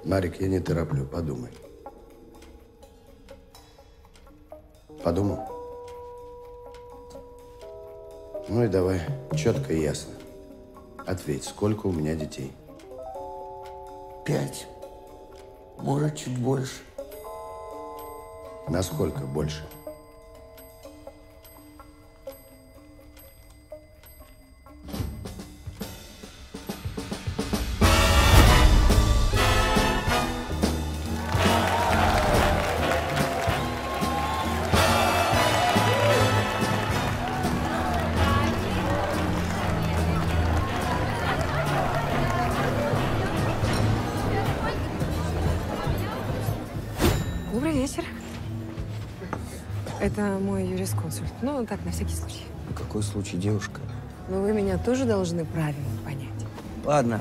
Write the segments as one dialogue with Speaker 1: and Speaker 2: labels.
Speaker 1: Марик, я не тороплю, подумай. Подумал? Ну и давай, четко и ясно. Ответь, сколько у меня детей?
Speaker 2: 5. Может, чуть больше.
Speaker 1: Насколько больше?
Speaker 3: Добрый вечер. Это мой юрисконсульт. Ну, так, на всякий случай.
Speaker 2: Какой случай, девушка?
Speaker 3: Но вы меня тоже должны правильно понять.
Speaker 2: Ладно.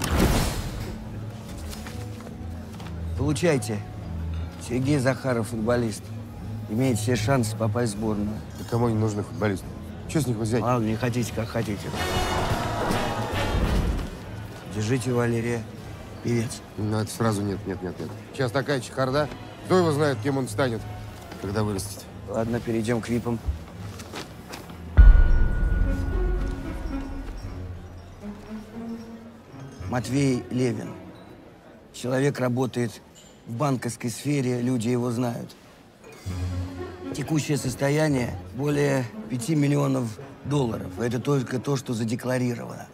Speaker 2: Получайте. Сергей Захаров, футболист. Имеет все шансы попасть в сборную.
Speaker 4: Да кому не нужны футболисты? Что с них взять?
Speaker 2: Ладно, не хотите, как хотите. Держите, Валерия. Певец.
Speaker 4: Ну, это сразу нет. Сейчас такая чехарда. Кто его знает, кем он станет, когда вырастет.
Speaker 2: Ладно, перейдем к випам. Матвей Левин. Человек работает в банковской сфере, люди его знают. Текущее состояние более 5 миллионов долларов. Это только то, что задекларировано.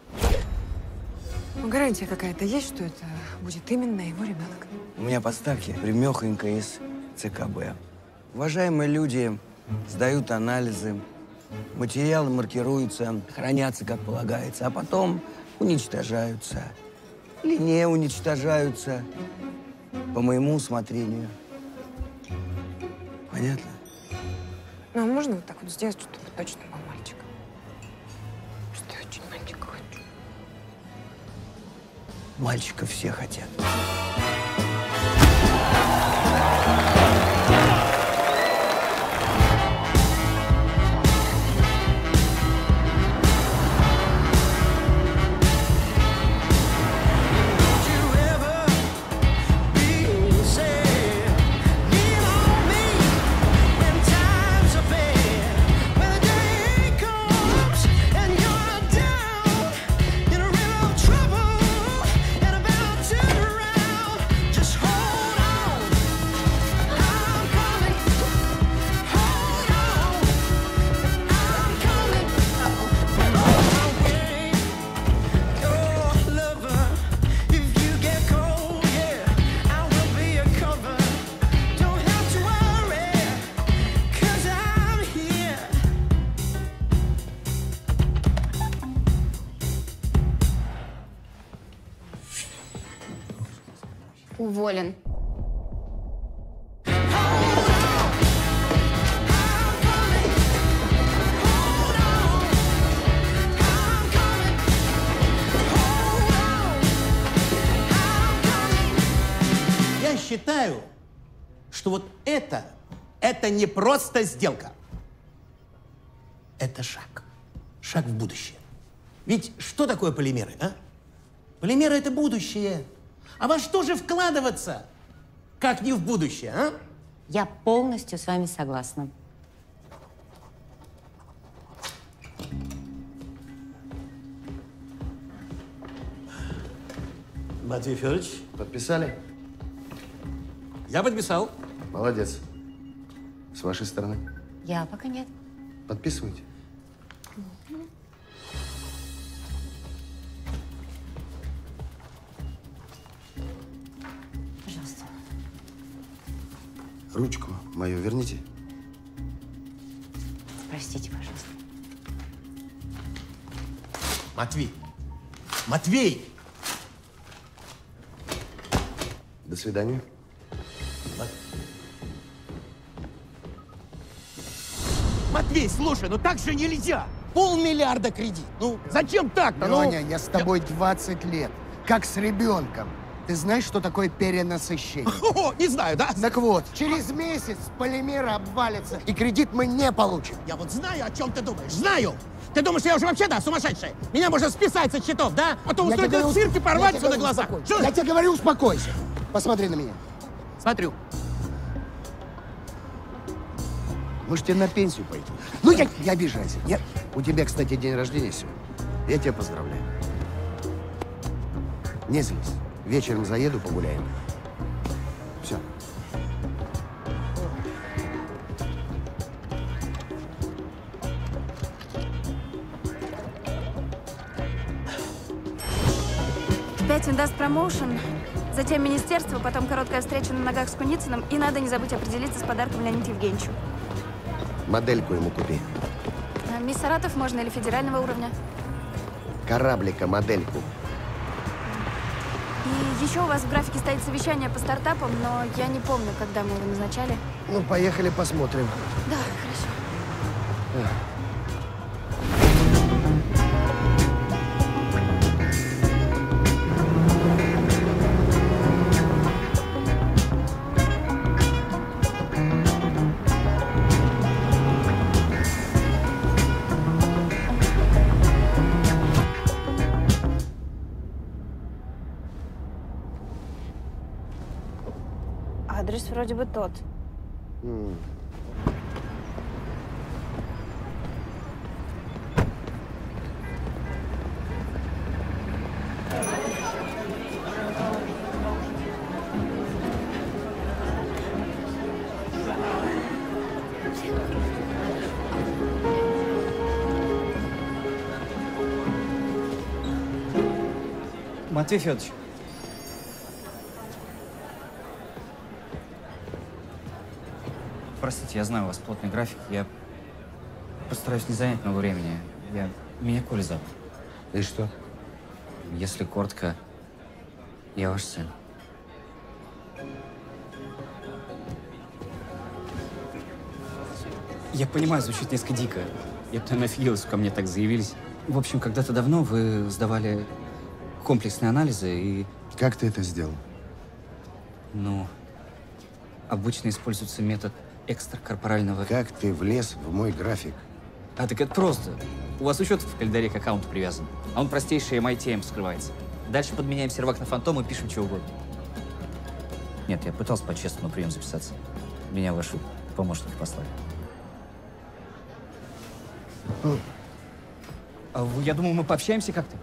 Speaker 3: Ну, гарантия какая-то есть, что это будет именно его ребенок?
Speaker 2: У меня поставки примехонько из ЦКБ. Уважаемые люди сдают анализы, материалы маркируются, хранятся, как полагается, а потом уничтожаются или не уничтожаются по моему усмотрению. Понятно?
Speaker 3: Ну, а можно вот так вот сделать, чтобы точно был мальчик? Что я очень мальчика хочу.
Speaker 2: Мальчиков все хотят.
Speaker 5: Уволен.
Speaker 6: Я считаю, что вот это не просто сделка. Это шаг. Шаг в будущее. Ведь что такое полимеры, а? Полимеры – это будущее. А во что же вкладываться, как не в будущее, а?
Speaker 5: Я полностью с вами согласна.
Speaker 6: Матвей Федорович.
Speaker 1: Подписали?
Speaker 6: Я подписал.
Speaker 1: Молодец. С вашей стороны?
Speaker 5: Я пока нет.
Speaker 1: Подписывайте.
Speaker 5: Пожалуйста.
Speaker 1: Ручку мою верните.
Speaker 5: Простите, пожалуйста.
Speaker 6: Матвей! Матвей!
Speaker 1: До свидания.
Speaker 6: Матвей, слушай, ну так же нельзя! 500 миллиарда кредит. Ну, зачем так-то?
Speaker 7: Леня, я с тобой 20 лет, как с ребенком.
Speaker 2: Ты знаешь, что такое перенасыщение?
Speaker 6: О, не знаю, да?
Speaker 2: Так вот, через месяц полимеры обвалятся, и кредит мы не получим.
Speaker 6: Я вот знаю, о чем ты думаешь. Знаю! Ты думаешь, я уже вообще, да, сумасшедшая? Меня можно списать со счетов, да? Потом
Speaker 2: Я
Speaker 6: устроить
Speaker 2: тебе
Speaker 6: этот
Speaker 2: говорю,
Speaker 6: цирк и порвать
Speaker 2: я
Speaker 6: все
Speaker 2: тебе
Speaker 6: на глазах.
Speaker 2: говорю,
Speaker 6: Что?
Speaker 2: Я тебе говорю, успокойся. Посмотри на меня.
Speaker 6: Смотрю.
Speaker 2: Может, тебе на пенсию пойти? Ну, я не обижайся.
Speaker 1: У тебя, кстати, день рождения сегодня. Я тебя поздравляю. Не злись. Вечером заеду, погуляем. Все.
Speaker 7: В 5 Индаст Промоушен, затем министерство, потом короткая встреча на ногах с Куницыным, и надо не забыть определиться с подарком Леониду Евгеньевичу.
Speaker 1: Модельку ему купи.
Speaker 7: А мисс Саратов можно или федерального уровня?
Speaker 1: Кораблика модельку.
Speaker 7: И еще у вас в графике стоит совещание по стартапам, но я не помню, когда мы его назначали.
Speaker 2: Ну, поехали посмотрим.
Speaker 7: Да, хорошо. Адрес вроде бы тот.
Speaker 8: Матвей Федорович. Простите, я знаю, у вас плотный график. Я постараюсь не занять много времени. Меня Коля зовут.
Speaker 1: И что?
Speaker 8: Если коротко, я ваш сын. Я понимаю, звучит несколько дико. Я бы, наверное, офигел, если ко мне так заявились. В общем, когда-то давно вы сдавали комплексные анализы и...
Speaker 1: Как ты это сделал?
Speaker 8: Ну, обычно используется метод экстракорпорального...
Speaker 1: Как ты влез в мой график?
Speaker 8: А, так это просто. У вас учет в календаре к аккаунту привязан, а он простейший MITM скрывается. Дальше подменяем сервак на фантом и пишем чего угодно. Нет, я пытался по-честному на прием записаться. Меня ваши помощники послали. Я думал, мы пообщаемся как-то.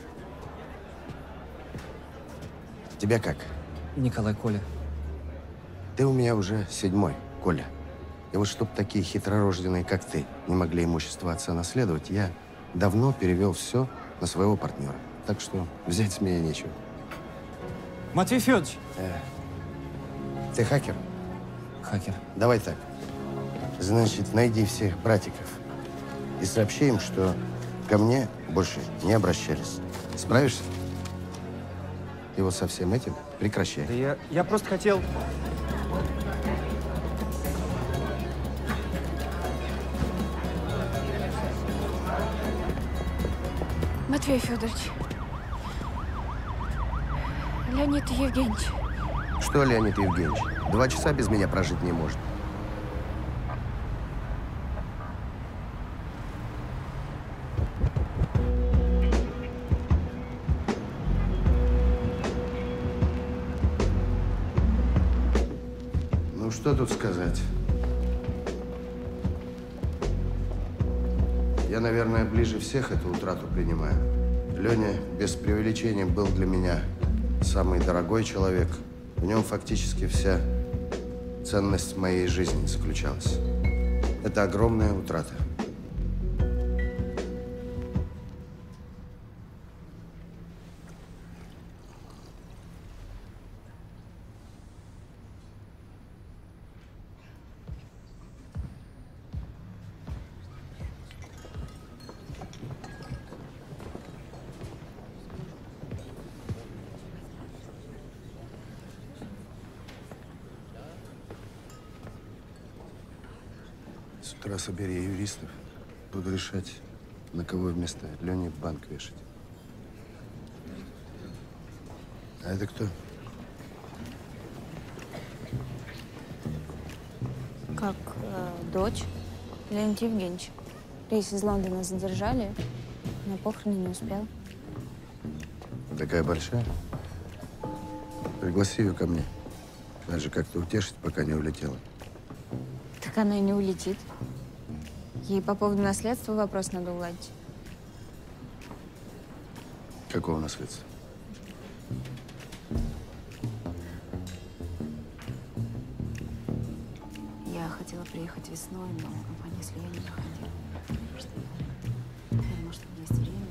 Speaker 1: Тебя как?
Speaker 8: Николай, Коля.
Speaker 1: Ты у меня уже 7-й, Коля. И вот чтоб такие хитророжденные, как ты, не могли имущество отца наследовать, я давно перевел все на своего партнера. Так что взять с меня нечего.
Speaker 8: Матвей Федорович!
Speaker 1: Ты хакер?
Speaker 8: Хакер.
Speaker 1: Давай так. Значит, найди всех братиков и сообщи им, что ко мне больше не обращались. Справишься? И вот со всем этим прекращай.
Speaker 8: Да я просто хотел...
Speaker 7: Матвей Федорович. Леонид Евгеньевич.
Speaker 1: Что, Леонид Евгеньевич, 2 часа без меня прожить не может. Ну, что тут сказать? Я, наверное, ближе всех эту утрату принимаю. Леня, без преувеличения, был для меня самый дорогой человек. В нем фактически вся ценность моей жизни заключалась. Это огромная утрата. С утра собери юристов. Буду решать, на кого вместо Лени банк вешать. А это кто?
Speaker 7: Как дочь Леонид Евгеньевич. Рейс из Лондона задержали, на похороны не успел.
Speaker 1: Такая большая. Пригласи ее ко мне. Надо же как-то утешить, пока не улетела.
Speaker 7: Так она и не улетит. Ей по поводу наследства вопрос надо уладить.
Speaker 1: Какого наследства?
Speaker 7: Я хотела приехать весной, но компания слияния не находила. Я думала, что у меня есть время.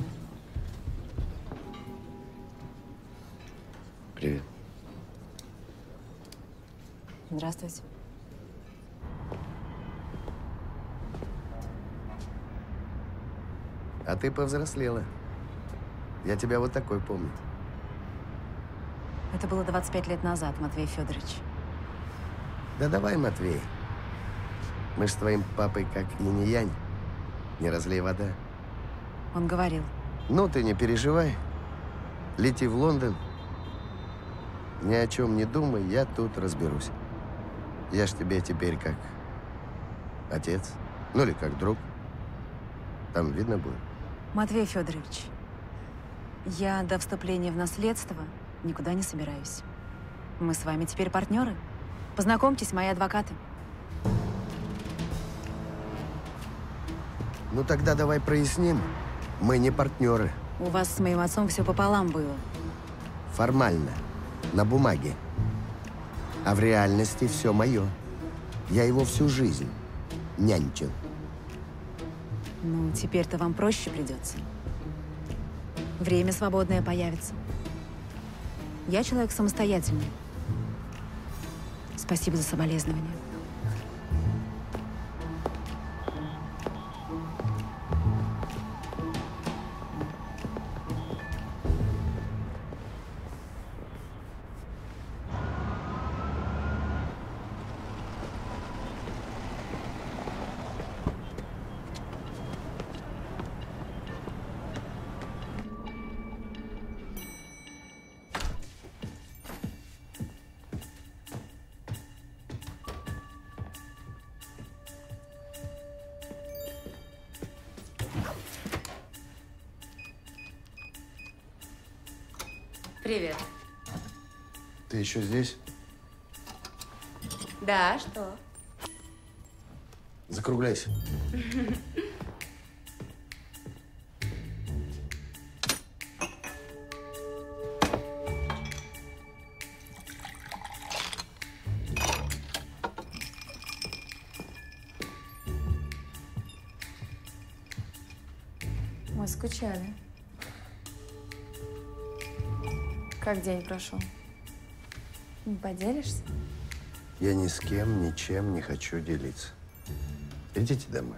Speaker 1: Привет.
Speaker 7: Здравствуйте.
Speaker 1: А ты повзрослела. Я тебя вот такой помню.
Speaker 7: Это было 25 лет назад, Матвей Федорович.
Speaker 1: Да давай, Матвей. Мы ж с твоим папой как инь и янь. Не разлей вода.
Speaker 7: Он говорил.
Speaker 1: Ну, ты не переживай. Лети в Лондон. Ни о чем не думай, я тут разберусь. Я ж тебе теперь как отец. Ну или как друг. Там видно будет.
Speaker 7: Матвей Федорович, я до вступления в наследство никуда не собираюсь. Мы с вами теперь партнеры. Познакомьтесь, мои адвокаты.
Speaker 1: Ну тогда давай проясним. Мы не партнеры.
Speaker 7: У вас с моим отцом все пополам было.
Speaker 1: Формально. На бумаге. А в реальности все мое. Я его всю жизнь нянчил.
Speaker 7: Ну, теперь-то вам проще придется. Время свободное появится. Я человек самостоятельный. Спасибо за соболезнования.
Speaker 5: Привет.
Speaker 1: Ты еще здесь?
Speaker 5: Да, что?
Speaker 1: Закругляйся.
Speaker 3: Мы скучали. Как день прошел? Не поделишься?
Speaker 1: Я ни с кем, ничем не хочу делиться. Идите домой.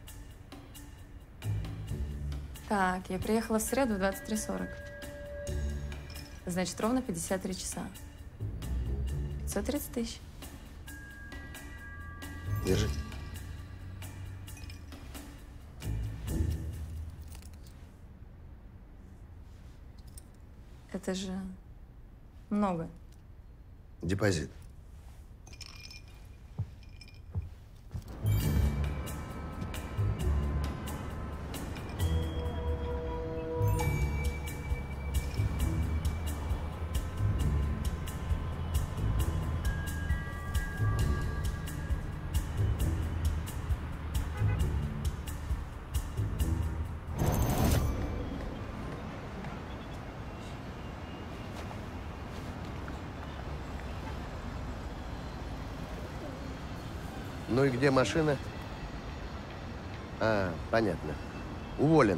Speaker 3: Так, я приехала в среду в 23:40. Значит, ровно 53 часа. 530 тысяч.
Speaker 1: Держи.
Speaker 3: Это же много.
Speaker 1: Депозит. Ну и где машина? А, понятно. Уволен.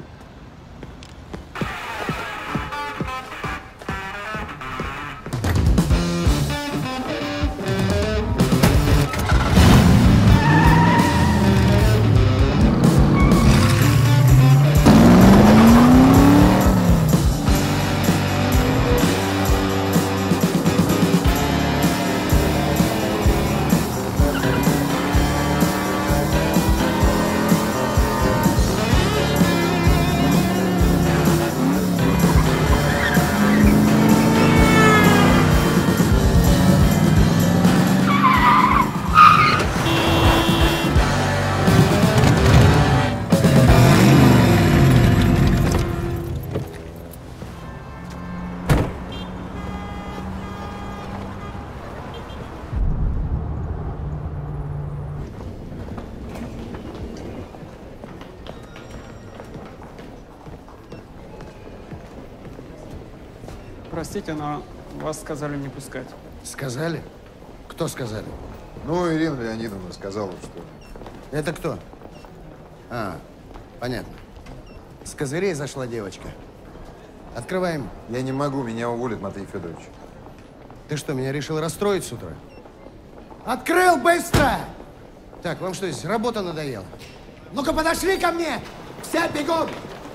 Speaker 9: Простите, но вас сказали не пускать.
Speaker 1: Сказали? Кто сказали?
Speaker 10: Ну, Ирина Леонидовна сказала, что...
Speaker 1: Это кто? А, понятно. С козырей зашла девочка. Открываем.
Speaker 10: Я не могу, меня уволят, Матвей Федорович.
Speaker 1: Ты что, меня решил расстроить с утра? Открыл быстро! Так, вам что здесь, работа надоела? Ну-ка, подошли ко мне! Все, бегом!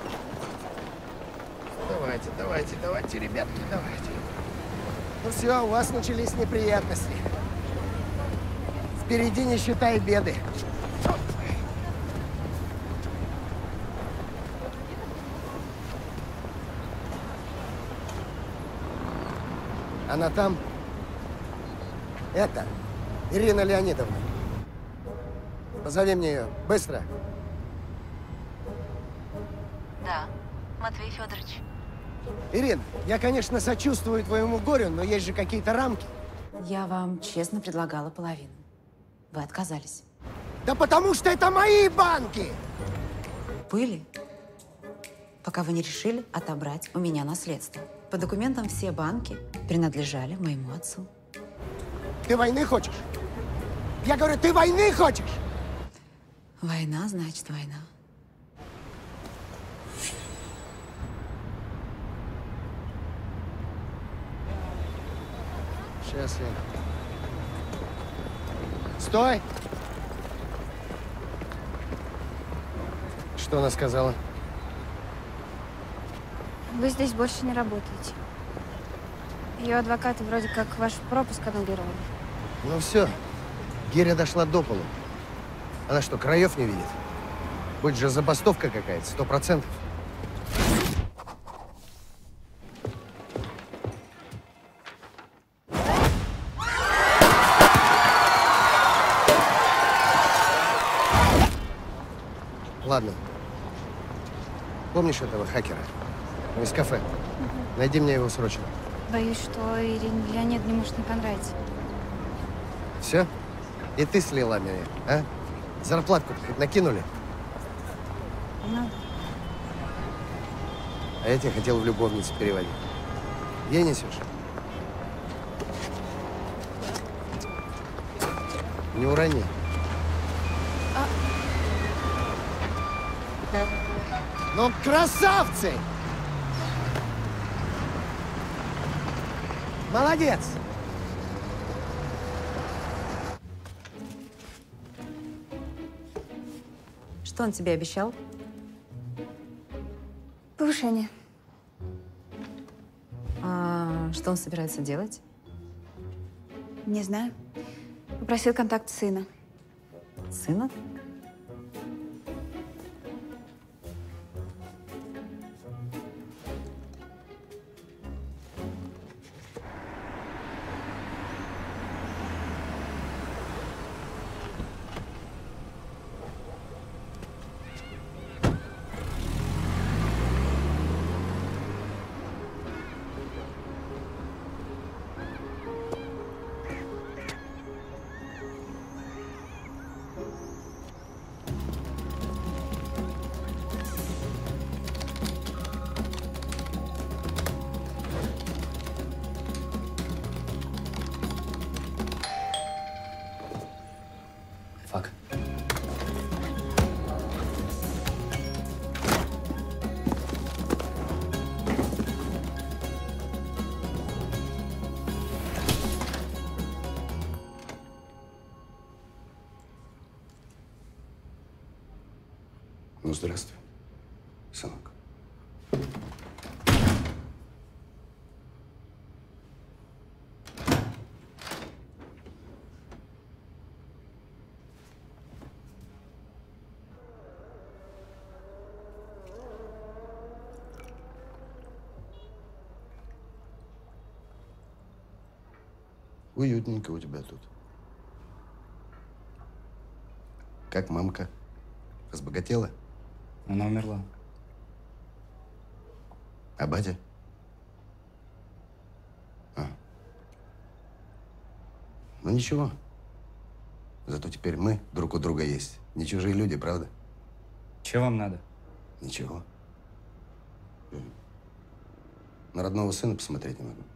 Speaker 1: Давайте, ребятки, давайте. Ну все, у вас начались неприятности. Впереди нищета и беды. Она там? Это Ирина Леонидовна. Позови мне ее. Быстро.
Speaker 7: Да, Матвей Федорович.
Speaker 1: Ирина, я, конечно, сочувствую твоему горю, но есть же какие-то рамки.
Speaker 7: Я вам честно предлагала половину. Вы отказались.
Speaker 1: Да потому что это мои банки!
Speaker 7: Были, пока вы не решили отобрать у меня наследство. По документам все банки принадлежали моему отцу.
Speaker 1: Ты войны хочешь? Я говорю, ты войны хочешь?
Speaker 7: Война значит война.
Speaker 1: Сейчас я... Стой! Что она сказала?
Speaker 11: Вы здесь больше не работаете. Ее адвокаты вроде как ваш пропуск аннулировали.
Speaker 1: Ну все, Геря дошла до полу. Она что, краев не видит? Будет же забастовка какая-то, 100%. Ладно. Помнишь этого хакера? Он из кафе. Найди мне его срочно.
Speaker 11: Боюсь, что Ирине Леонидовне может не понравиться.
Speaker 1: Все? И ты слила меня, а? Зарплатку хоть накинули?
Speaker 11: Ну,
Speaker 1: А я тебя хотел в любовницу переводить. Ей несешь? Не урони. Ну, красавцы! Молодец!
Speaker 7: Что он тебе обещал?
Speaker 11: повышение.
Speaker 7: А что он собирается делать?
Speaker 11: Не знаю. Попросил контакт сына.
Speaker 7: Сына?
Speaker 8: Фак.
Speaker 1: Ну, здравствуй, сынок. Уютненько у тебя тут. Как мамка? Разбогатела?
Speaker 8: Она умерла.
Speaker 1: А батя? Ну ничего. Зато теперь мы друг у друга есть. Не чужие люди, правда?
Speaker 8: Чего вам надо?
Speaker 1: Ничего. На родного сына посмотреть не могу.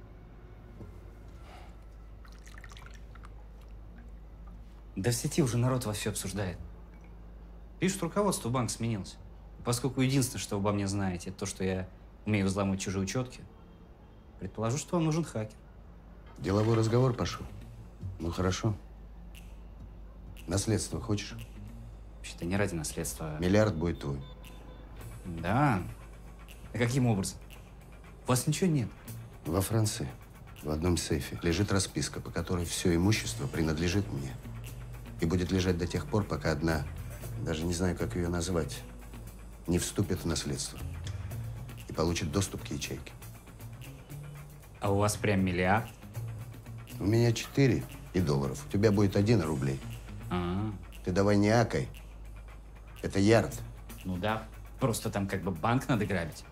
Speaker 8: Да в сети уже народ во все обсуждает. Пишут, руководство банк сменилось. Поскольку единственное, что вы обо мне знаете, это то, что я умею взламывать чужие учетки, предположу, что вам нужен хакер.
Speaker 1: Деловой разговор пошел. Ну, хорошо. Наследство хочешь?
Speaker 8: Вообще-то не ради наследства.
Speaker 1: Миллиард будет твой.
Speaker 8: Да. А каким образом? У вас ничего нет.
Speaker 1: Во Франции, в одном сейфе, лежит расписка, по которой все имущество принадлежит мне. И будет лежать до тех пор, пока одна, даже не знаю, как ее назвать, не вступит в наследство и получит доступ к ячейке.
Speaker 8: А у вас прям миллиард?
Speaker 1: У меня 4 и долларов. У тебя будет 1 рублей. Ты давай не акай. Это ярд.
Speaker 8: Ну да, просто там как бы банк надо грабить.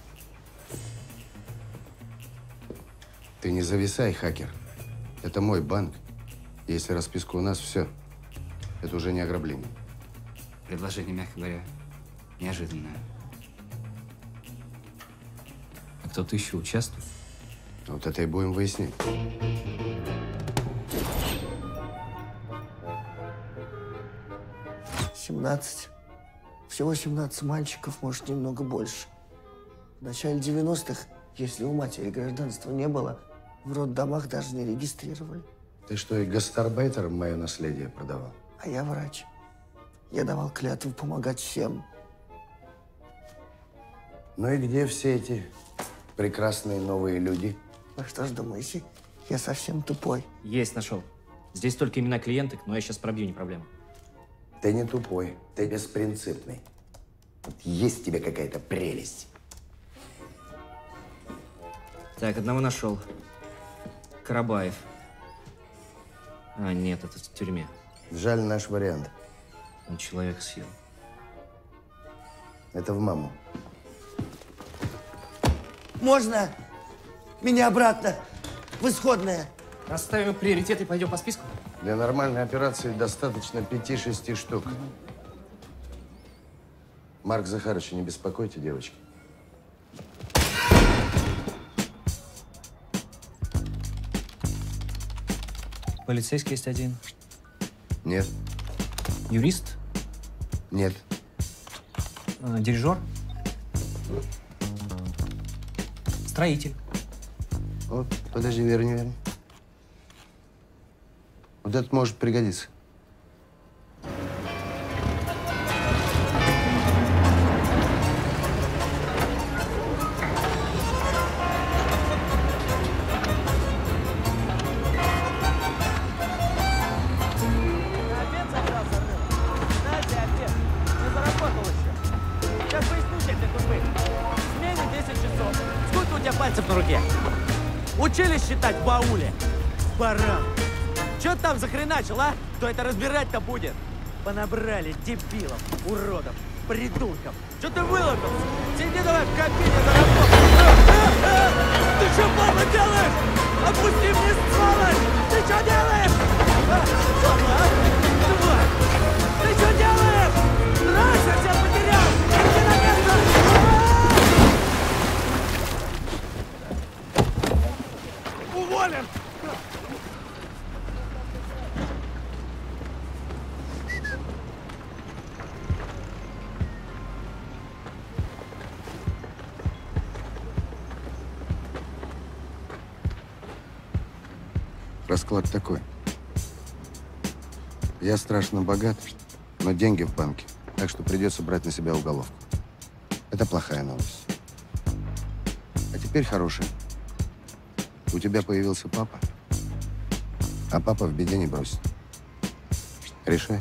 Speaker 1: Ты не зависай, хакер. Это мой банк. Если расписка у нас, все. Это уже не ограбление.
Speaker 8: Предложение, мягко говоря, неожиданное. А кто-то еще участвует?
Speaker 1: Вот это и будем выяснять.
Speaker 2: Всего 17 мальчиков, может, немного больше. В начале 90-х, если у матери гражданства не было, в роддомах даже не регистрировали.
Speaker 1: Ты что, и гастарбайтерам мое наследие продавал?
Speaker 2: А я врач. Я давал клятву помогать всем.
Speaker 1: Ну и где все эти прекрасные новые люди?
Speaker 2: Вы что ж думаете, я совсем тупой?
Speaker 8: Есть, нашел. Здесь только имена клиенток, но я сейчас пробью, не проблема.
Speaker 1: Ты не тупой, ты беспринципный. Вот есть в тебе какая-то прелесть.
Speaker 8: Так, одного нашел. Карабаев. А, нет, это в тюрьме.
Speaker 1: Жаль, наш вариант.
Speaker 8: Он человек съел.
Speaker 1: Это в маму.
Speaker 2: Можно меня обратно в исходное?
Speaker 8: Расставим приоритеты и пойдем по списку?
Speaker 1: Для нормальной операции достаточно 5-6 штук. Марк Захаровича не беспокойте, девочки.
Speaker 8: Полицейский есть один.
Speaker 1: Нет.
Speaker 8: Юрист?
Speaker 1: Нет.
Speaker 8: Дирижер? Строитель?
Speaker 1: Вот, подожди, верни. Вот это может пригодиться.
Speaker 12: Учили считать в бауле? Баран! Чё ты там захреначил, а? Кто это разбирать-то будет? Понабрали дебилов, уродов, придурков. Чё ты вылупился? Сиди давай в кабине за работу. Ты чё, баба, делаешь? Отпусти мне, сволочь! Ты чё делаешь? Баба, тварь! Ты чё делаешь? Раньше тебя потерял! Иди на место! Уволен!
Speaker 1: Расклад такой. Я страшно богат, но деньги в банке, так что придется брать на себя уголовку. Это плохая новость. А теперь хорошая. У тебя появился папа, а папа в беде не бросит. Решай.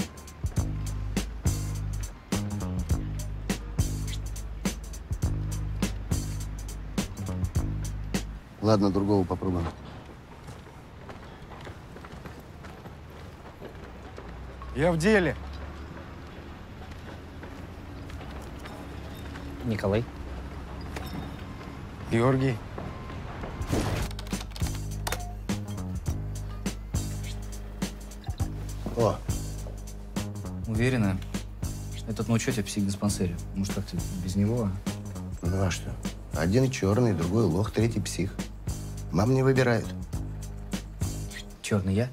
Speaker 1: Ладно, другого попробуем.
Speaker 12: Я в деле.
Speaker 8: Николай.
Speaker 12: Георгий.
Speaker 1: О,
Speaker 8: Уверена, этот на учете в психдиспансере. Может, как-то без него?
Speaker 1: ну а что? Один черный, другой лох, третий псих. Мам не выбирает.
Speaker 8: Черный я?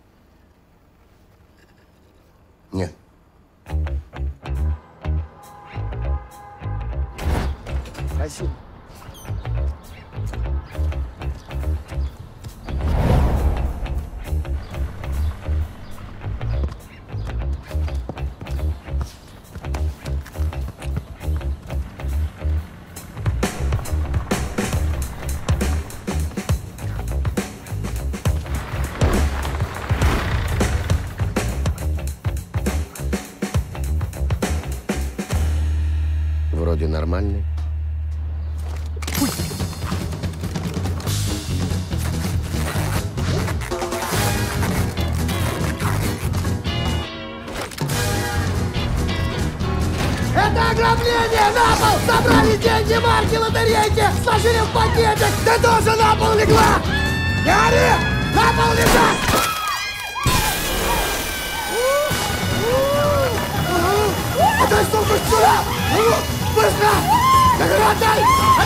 Speaker 1: Нет.
Speaker 12: Спасибо.
Speaker 1: Вроде нормальный.
Speaker 12: Это ограбление! На пол! Собрали деньги, марки, лотерейки! Сложили в пакетик! Ты тоже на пол легла! Не ори! На пол лежать! Отдай сумку сюда! Быстро! Отдай!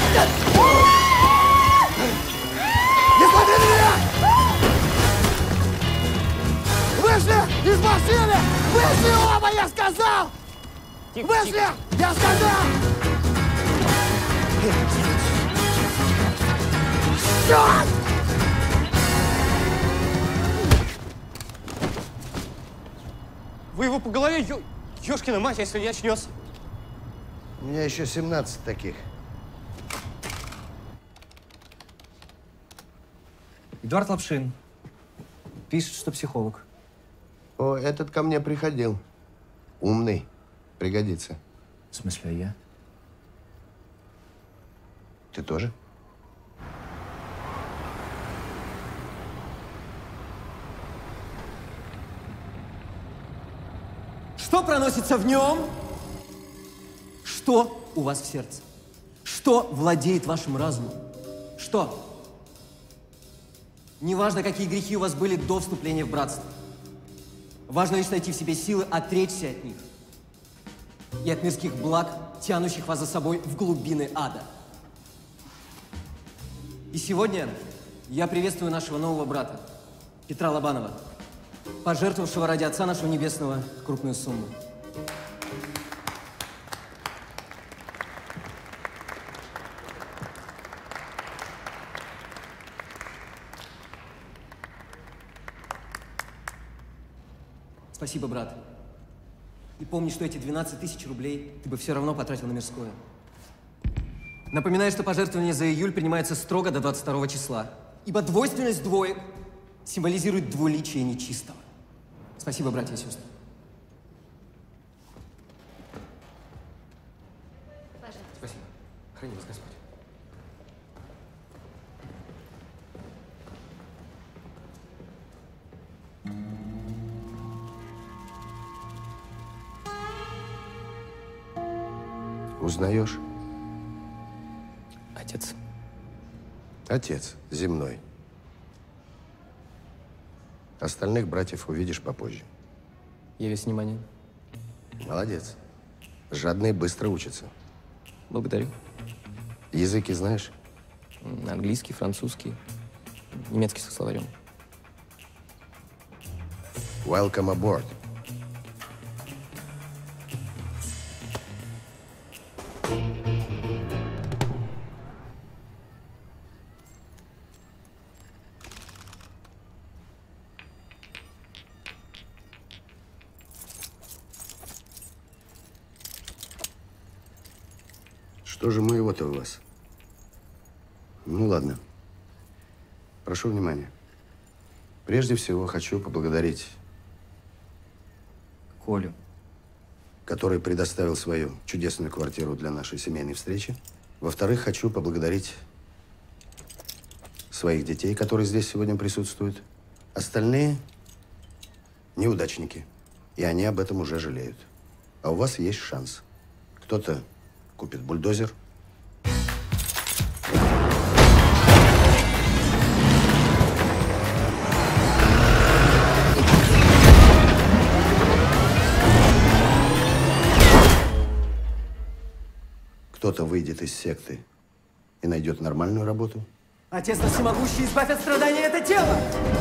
Speaker 12: Не смотри на меня! Вышли из машины! Вышли оба, я сказал! Вышли! Я сказал! Черт!
Speaker 13: Вы его по голове, ёшкина мать, если не очнется.
Speaker 1: У меня еще 17 таких.
Speaker 8: Эдуард Лапшин. Пишет, что психолог.
Speaker 1: О, этот ко мне приходил. Умный. Пригодится.
Speaker 8: В смысле, а я?
Speaker 1: Ты тоже?
Speaker 13: Что проносится в нем? Что у вас в сердце? Что владеет вашим разумом? Что? Неважно, какие грехи у вас были до вступления в братство. Важно лишь найти в себе силы отречься от них и от мирских благ, тянущих вас за собой в глубины ада. И сегодня я приветствую нашего нового брата, Петра Лобанова, пожертвовавшего ради Отца нашего Небесного крупную сумму. Спасибо, брат. И помни, что эти 12 000 рублей ты бы все равно потратил на мирское. Напоминаю, что пожертвование за июль принимается строго до 22 числа, ибо двойственность двоек символизирует двуличие нечистого. Спасибо, братья и сестры. Спасибо. Храни вас Господь.
Speaker 1: Узнаешь?
Speaker 13: Отец.
Speaker 1: Отец земной. Остальных братьев увидишь попозже.
Speaker 13: Я весь внимание.
Speaker 1: Молодец. Жадные быстро учатся.
Speaker 13: Благодарю.
Speaker 1: Языки знаешь?
Speaker 13: Английский, французский, немецкий со словарем.
Speaker 1: Welcome aboard. Что же моего-то у вас? Ну ладно. Прошу внимания. Прежде всего хочу поблагодарить
Speaker 8: Колю,
Speaker 1: который предоставил свою чудесную квартиру для нашей семейной встречи. Во-вторых, хочу поблагодарить своих детей, которые здесь сегодня присутствуют. Остальные неудачники, и они об этом уже жалеют. А у вас есть шанс. Кто-то купит бульдозер. Кто-то выйдет из секты и найдет нормальную работу.
Speaker 13: Отец нас всемогущий, избавь от страдания это тело!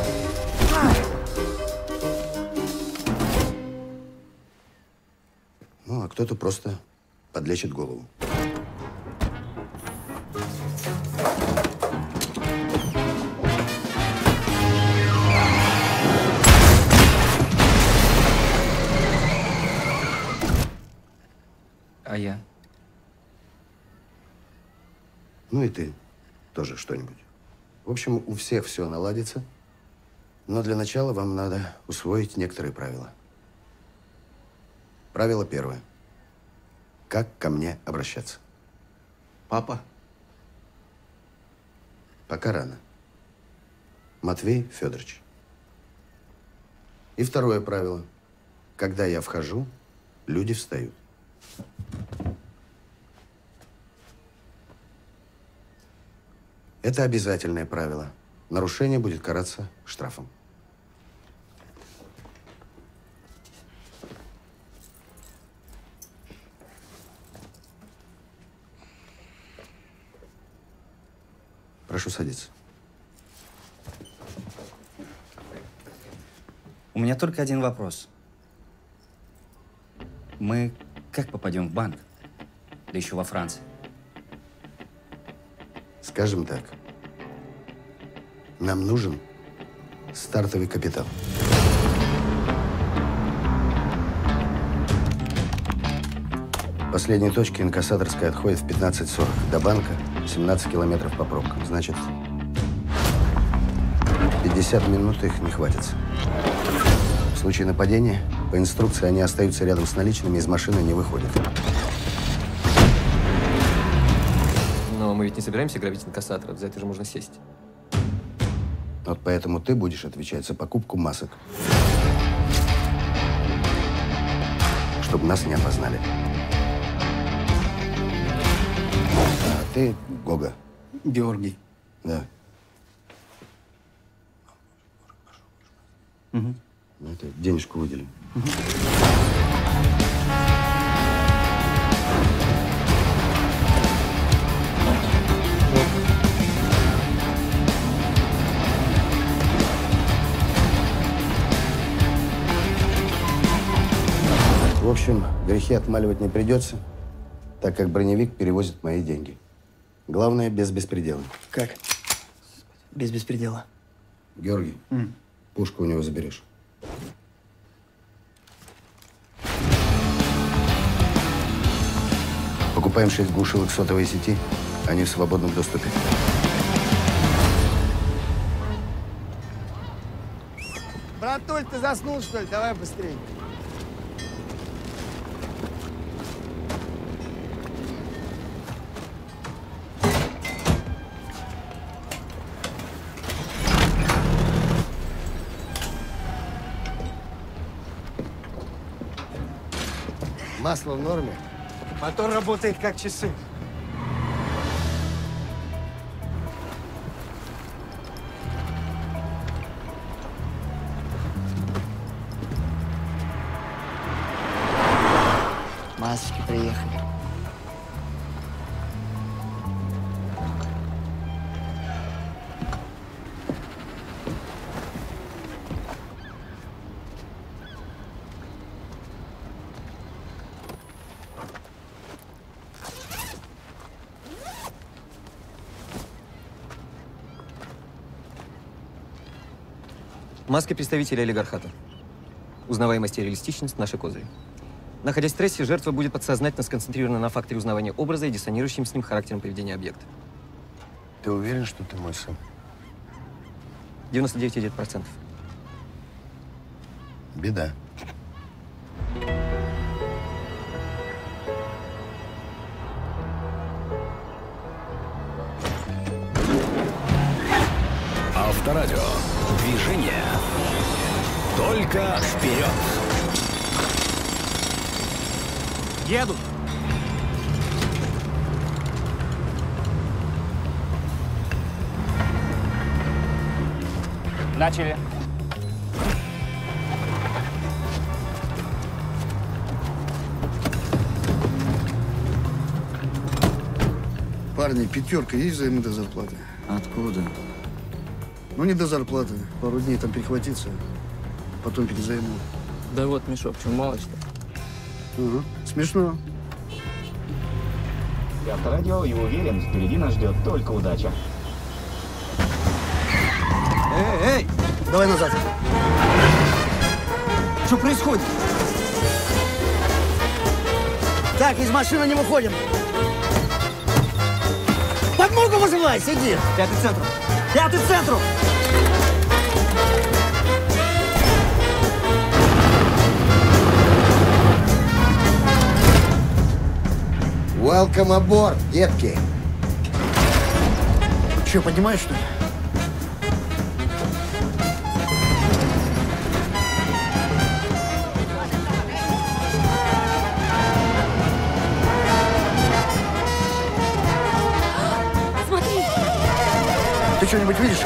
Speaker 1: Ну, а кто-то просто подлечит голову.
Speaker 8: А я?
Speaker 1: Ну и ты тоже что-нибудь. В общем, у всех все наладится, но для начала вам надо усвоить некоторые правила. Правило первое. Как ко мне обращаться?
Speaker 8: Папа?
Speaker 1: Пока рано. Матвей Федорович. И второе правило. Когда я вхожу, люди встают. Это обязательное правило. Нарушение будет караться штрафом. Прошу садиться.
Speaker 8: У меня только один вопрос. Мы как попадем в банк? Да еще во Франции.
Speaker 1: Скажем так, нам нужен стартовый капитал. Последней точки инкассаторская отходит в 15:40. До банка 17 километров по пробкам. Значит, 50 минут их не хватится. В случае нападения, по инструкции, они остаются рядом с наличными, из машины не выходят.
Speaker 13: Но мы ведь не собираемся грабить инкассаторов, за это же можно сесть.
Speaker 1: Вот поэтому ты будешь отвечать за покупку масок. Чтобы нас не опознали. А ты Гога.
Speaker 2: Георгий.
Speaker 1: Да.
Speaker 2: Угу.
Speaker 1: Ну, это денежку выделим. В общем, грехи отмаливать не придется, так как броневик перевозит мои деньги. Главное, без беспредела.
Speaker 2: Как? Без беспредела.
Speaker 1: Георгий, пушку у него заберешь. Покупаем 6 глушилок сотовой сети, они в свободном доступе.
Speaker 14: Братуль, ты заснул, что ли? Давай быстрее.
Speaker 1: Масло в норме?
Speaker 14: Мотор работает как часы.
Speaker 2: Масочки приехали.
Speaker 13: Маска представителя олигархата. Узнаваемость и реалистичность – наши козыри. Находясь в стрессе, жертва будет подсознательно сконцентрирована на факторе узнавания образа и диссонирующим с ним характером поведения объекта.
Speaker 1: Ты уверен, что ты мой сын?
Speaker 13: 99,9%.
Speaker 1: Беда.
Speaker 15: Авторадио. Движение. Только вперед.
Speaker 12: Едут.
Speaker 8: Начали.
Speaker 16: Парни, 5 есть взаймы до зарплаты?
Speaker 2: Откуда?
Speaker 16: Ну, не до зарплаты. Пару дней там перехватиться, потом перезайму.
Speaker 9: Да вот, мешок, что, мало что?
Speaker 16: Угу. Смешно.
Speaker 17: Я Авторадио и уверен, впереди нас ждет только удача.
Speaker 2: Эй!
Speaker 16: Давай назад.
Speaker 2: Что происходит? Так, из машины не выходим. Подмогу вызывай, сиди. 5-й центру. 5-й центру.
Speaker 1: Welcome aboard, детки.
Speaker 16: Че, поднимаешь, что ли?
Speaker 11: Смотри!
Speaker 16: Ты что-нибудь видишь?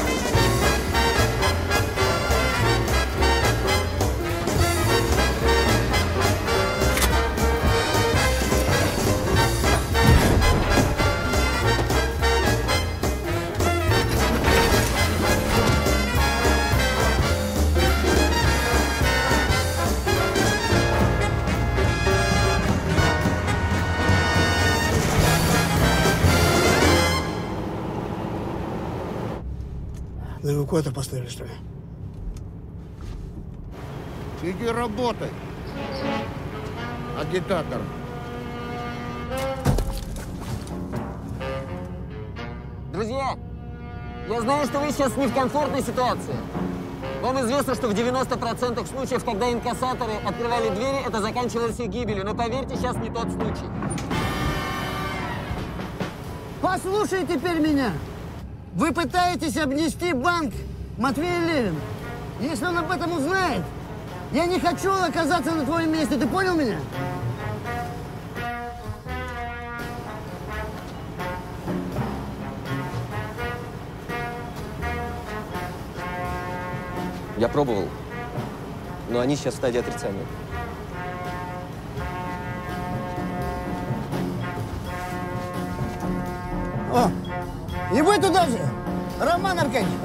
Speaker 16: На эвакуатор поставили, что ли?
Speaker 4: Иди работай, агитатор.
Speaker 12: Друзья, я знаю, что вы сейчас не в комфортной ситуации. Вам известно, что в 90% случаев, когда инкассаторы открывали двери, это заканчивалось их гибелью. Но поверьте, сейчас не тот случай.
Speaker 2: Послушай теперь меня. Вы пытаетесь обнести банк Матвея Левина. Если он об этом узнает, я не хочу оказаться на твоем месте. Ты понял меня?
Speaker 13: Я пробовал, но они сейчас в стадии отрицания.
Speaker 2: О, и вы туда же, Роман Аркадьевич.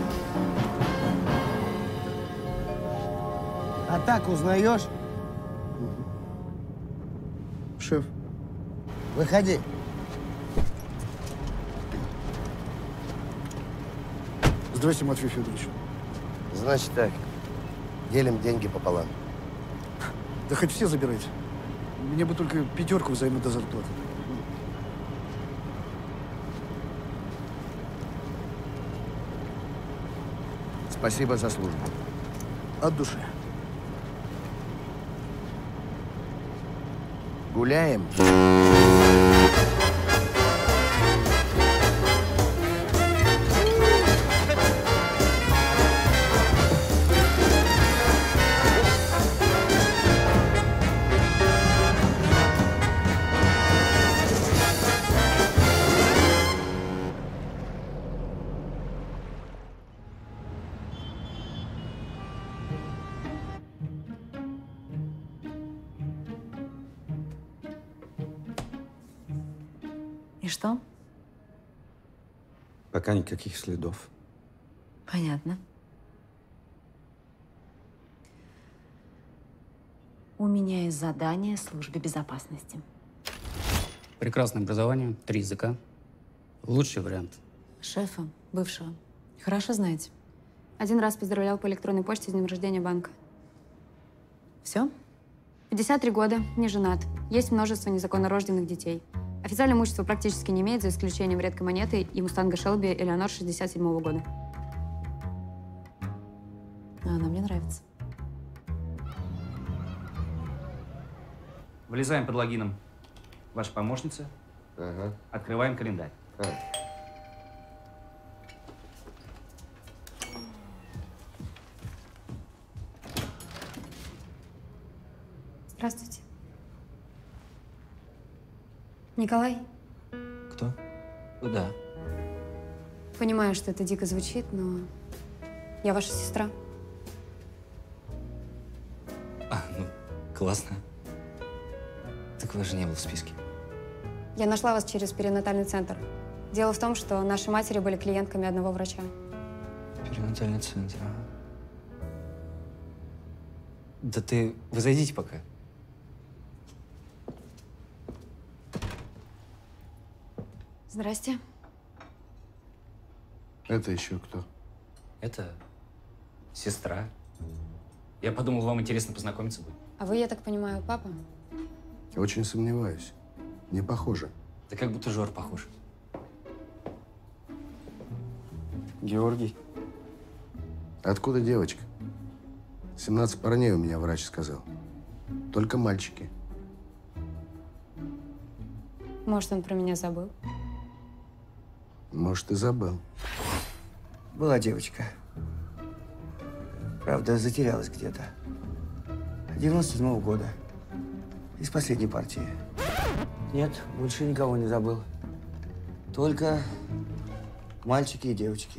Speaker 2: А так узнаешь?
Speaker 16: Шеф.
Speaker 2: Выходи.
Speaker 16: Здрасте, Матвей Федорович.
Speaker 1: Значит так, делим деньги пополам.
Speaker 16: Да хоть все забирайте. Мне бы только 5 взаймы до зарплаты.
Speaker 1: Спасибо за службу.
Speaker 16: От души.
Speaker 1: Гуляем?
Speaker 7: И что?
Speaker 18: Пока никаких следов.
Speaker 7: Понятно. У меня есть задание службе безопасности.
Speaker 8: Прекрасное образование, 3 языка. Лучший вариант.
Speaker 7: Шефа, бывшего. Хорошо знаете. Один раз поздравлял по электронной почте с днем рождения банка. Все? 53 года, не женат. Есть множество незаконно рожденных детей. Официальное имущество практически не имеет, за исключением редкой монеты и мустанга Шелби Элеонор 67-го года. А она мне нравится.
Speaker 8: Вылезаем под логином. Ваша помощница.
Speaker 4: Ага.
Speaker 8: Открываем календарь.
Speaker 3: Здравствуйте. Николай?
Speaker 13: Кто? Да.
Speaker 3: Понимаю, что это дико звучит, но я ваша сестра.
Speaker 8: Ну, классно. Так вы же не был в списке.
Speaker 3: Я нашла вас через перинатальный центр.
Speaker 7: Дело в том, что наши матери были клиентками одного врача.
Speaker 8: Перинатальный центр. Да вы зайдите пока.
Speaker 7: Здрасте.
Speaker 1: Это еще кто?
Speaker 8: Это сестра. Я подумал, вам интересно познакомиться будет.
Speaker 7: А вы, я так понимаю, папа?
Speaker 1: Очень сомневаюсь. Не похоже.
Speaker 8: Да как будто Жор похож.
Speaker 18: Георгий.
Speaker 1: Откуда девочка? 17 парней у меня врач сказал. Только мальчики.
Speaker 7: Может, он про меня забыл?
Speaker 1: Может, и забыл.
Speaker 2: Была девочка. Правда, затерялась где-то. 97-го года. Из последней партии. Нет, больше никого не забыл. Только мальчики и девочки.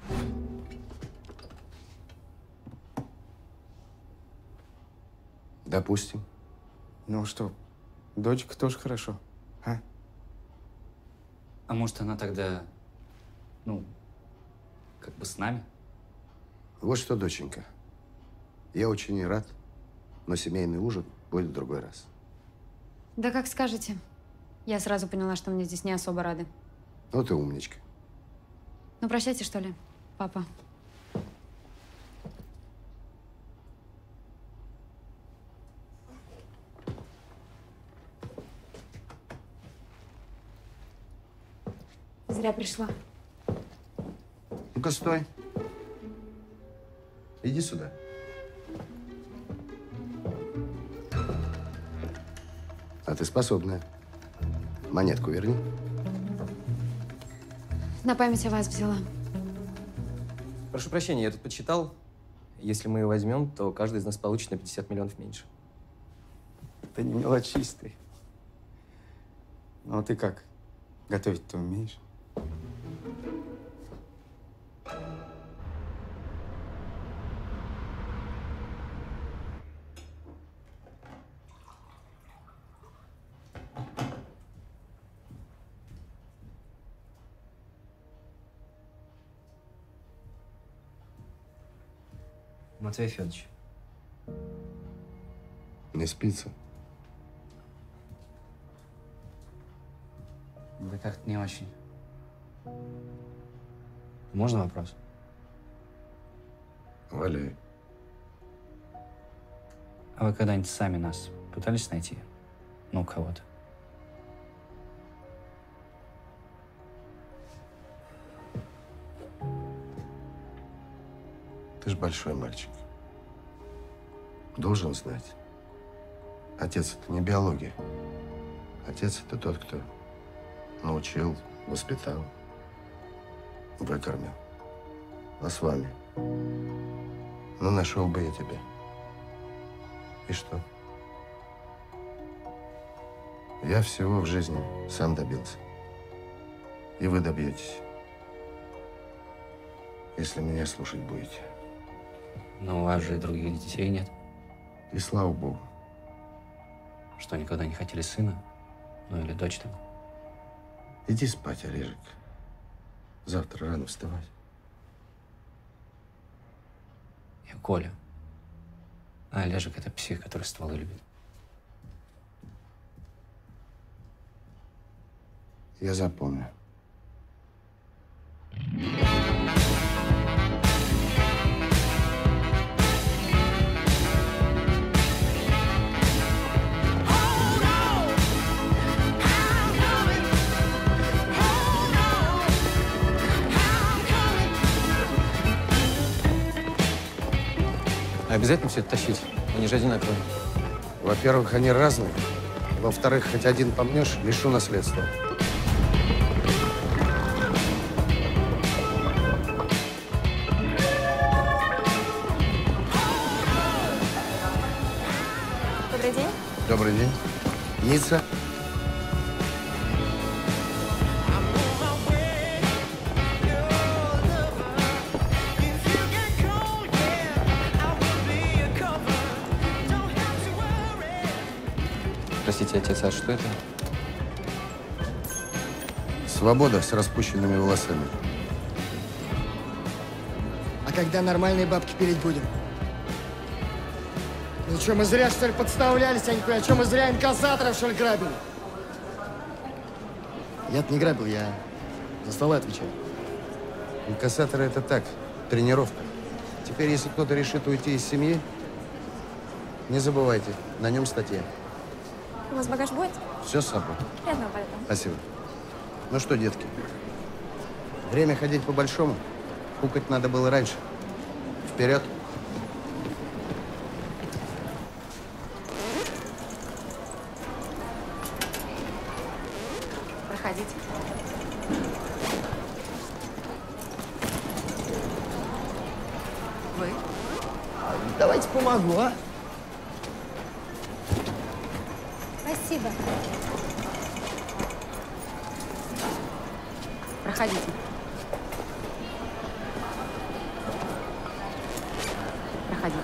Speaker 1: Допустим.
Speaker 18: Ну что, дочка тоже хорошо, а?
Speaker 8: А может, она тогда, как бы с нами?
Speaker 1: Вот что, доченька. Я очень рад, но семейный ужин будет в другой раз.
Speaker 7: Да как скажете. Я сразу поняла, что мне здесь не особо рады.
Speaker 1: Ну ты умничка.
Speaker 7: Ну, прощайте, что ли, папа. Зря пришла.
Speaker 1: Ну-ка, стой. Иди сюда. А ты способная. Монетку верни.
Speaker 7: На память о вас взяла.
Speaker 13: Прошу прощения, я тут подсчитал. Если мы ее возьмем, то каждый из нас получит на 50 миллионов меньше.
Speaker 18: Ты не мелочистый. Ну а ты как? Готовить-то умеешь?
Speaker 8: Матвей Федорович.
Speaker 1: Не спится?
Speaker 8: Да как-то не очень. Можно вопрос?
Speaker 1: Валяй.
Speaker 8: А вы когда-нибудь сами нас пытались найти? Ну, кого-то?
Speaker 1: Ты ж большой мальчик. Должен знать. Отец – это не биология. Отец – это тот, кто научил, воспитал, выкормил. А с вами? Ну, нашел бы я тебя. И что? Я всего в жизни сам добился. И вы добьетесь, если меня слушать будете.
Speaker 8: Но у вас же и других детей нет.
Speaker 1: И слава богу.
Speaker 8: Что, никогда не хотели сына? Ну, или дочь там?
Speaker 1: Иди спать, Олежек. Завтра рано вставать.
Speaker 8: Я Коля. А Олежек — это псих, который стволы любит.
Speaker 1: Я запомню.
Speaker 13: Обязательно все это тащить? Они же одинаковые.
Speaker 1: Во-первых, они разные. Во-вторых, хоть один помнешь, лишу наследства.
Speaker 11: Добрый день.
Speaker 1: Добрый день. Ницца.
Speaker 13: Простите, отец, а что это?
Speaker 1: Свобода с распущенными волосами.
Speaker 14: А когда нормальные бабки пилить будем? Ну что, мы зря, что ли, подставлялись, я не понимаю, что мы зря инкассаторов, что ли, грабили? Я-то не грабил, я за столы отвечаю.
Speaker 1: Инкассаторы – это так, тренировка. Теперь, если кто-то решит уйти из семьи, не забывайте, на нем статья.
Speaker 11: У вас багаж будет?
Speaker 1: Все с собой.
Speaker 11: Приятного полета.
Speaker 1: Спасибо. Ну что, детки, время ходить по-большому. Пукать надо было раньше. Вперед.
Speaker 7: Проходите. Вы?
Speaker 14: Давайте помогу, а?
Speaker 11: Спасибо.
Speaker 7: Проходите. Проходите.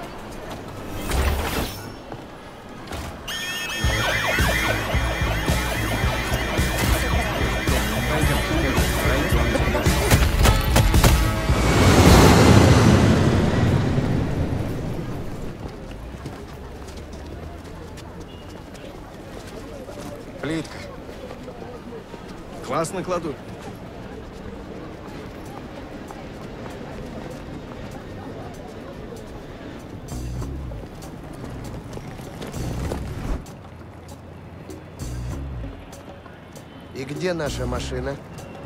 Speaker 16: Плитка. Классно кладут.
Speaker 1: И где наша машина?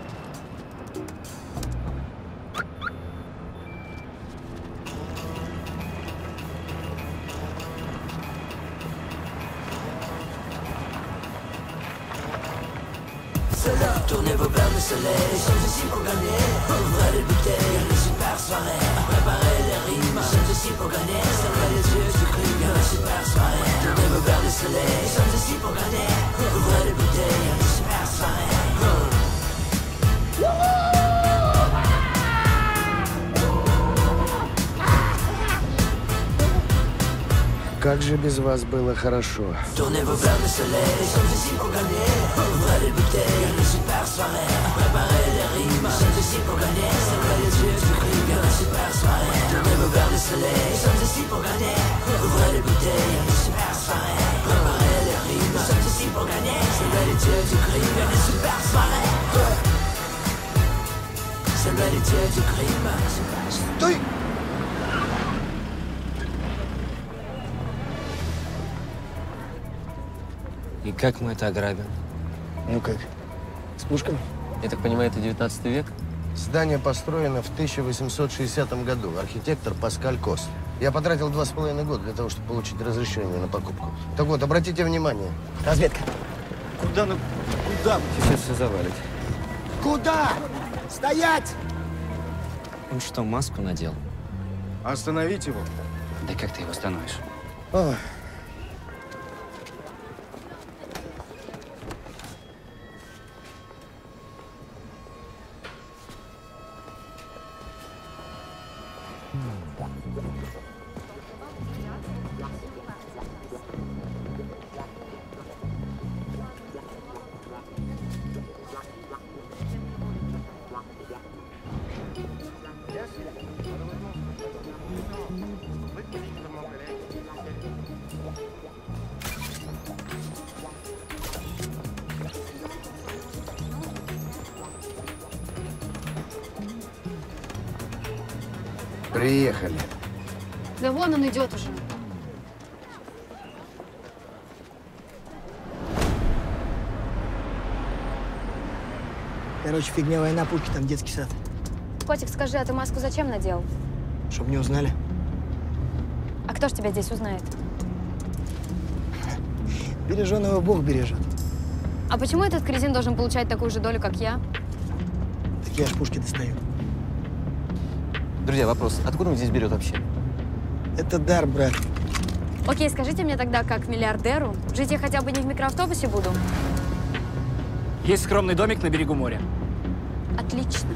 Speaker 19: Tournez vos verres de soleil, nous sommes ici pour gagner. Ouvrez les bouteilles, une super soirée. Préparez les rimes, nous sommes ici pour gagner. Fermez les yeux du crime, une super soirée. Tournez vos verres de soleil, nous sommes ici pour gagner. Ouvrez les bouteilles, une super soirée.
Speaker 1: Как же без вас было хорошо.
Speaker 19: Tournez vos verres de soleil, nous sommes ici pour gagner. Ouvrez les bouteilles, une super soirée. Préparez les rimes, nous sommes ici pour gagner. Fermez les yeux du crime, une super soirée. Tournez vos verres de soleil, nous sommes ici pour gagner. Ouvrez les bouteilles, une super soirée. Préparez les rimes, nous sommes ici pour gagner. Fermez les yeux du crime, une super soirée. Fermez les yeux du crime.
Speaker 14: Стой!
Speaker 13: И как мы это ограбим?
Speaker 14: Ну как? С пушками?
Speaker 13: Я так понимаю, это 19 век?
Speaker 1: Здание построено в 1860 году. Архитектор Паскаль Кос. Я потратил 2,5 года для того, чтобы получить разрешение на покупку. Так вот, обратите внимание.
Speaker 14: Разведка.
Speaker 12: Куда, ну, куда?
Speaker 13: Сейчас все завалит.
Speaker 14: Куда? Стоять!
Speaker 13: Он что, маску надел?
Speaker 16: Остановить его.
Speaker 13: Да как ты его остановишь?
Speaker 14: Ой.
Speaker 1: Приехали.
Speaker 7: Да вон он идет уже.
Speaker 14: Короче, фигня, война, пушки, там детский сад.
Speaker 7: Котик, скажи, а ты маску зачем надел?
Speaker 14: Чтоб не узнали.
Speaker 7: А кто ж тебя здесь узнает?
Speaker 14: Береженого Бог бережет.
Speaker 7: А почему этот кретин должен получать такую же долю, как я?
Speaker 14: Так я ж пушки достаю.
Speaker 13: Друзья, вопрос. Откуда он здесь берет вообще?
Speaker 14: Это дар, брат.
Speaker 7: Окей, скажите мне тогда, как миллиардеру, жить я хотя бы не в микроавтобусе буду?
Speaker 8: Есть скромный домик на берегу моря.
Speaker 7: Отлично.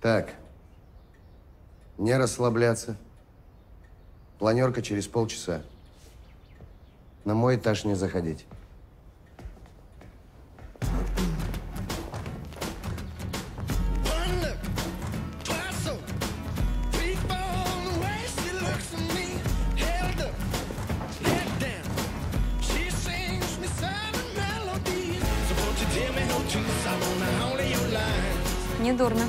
Speaker 1: Так. Не расслабляться. Планерка через полчаса. На мой этаж не заходить.
Speaker 7: Недурно.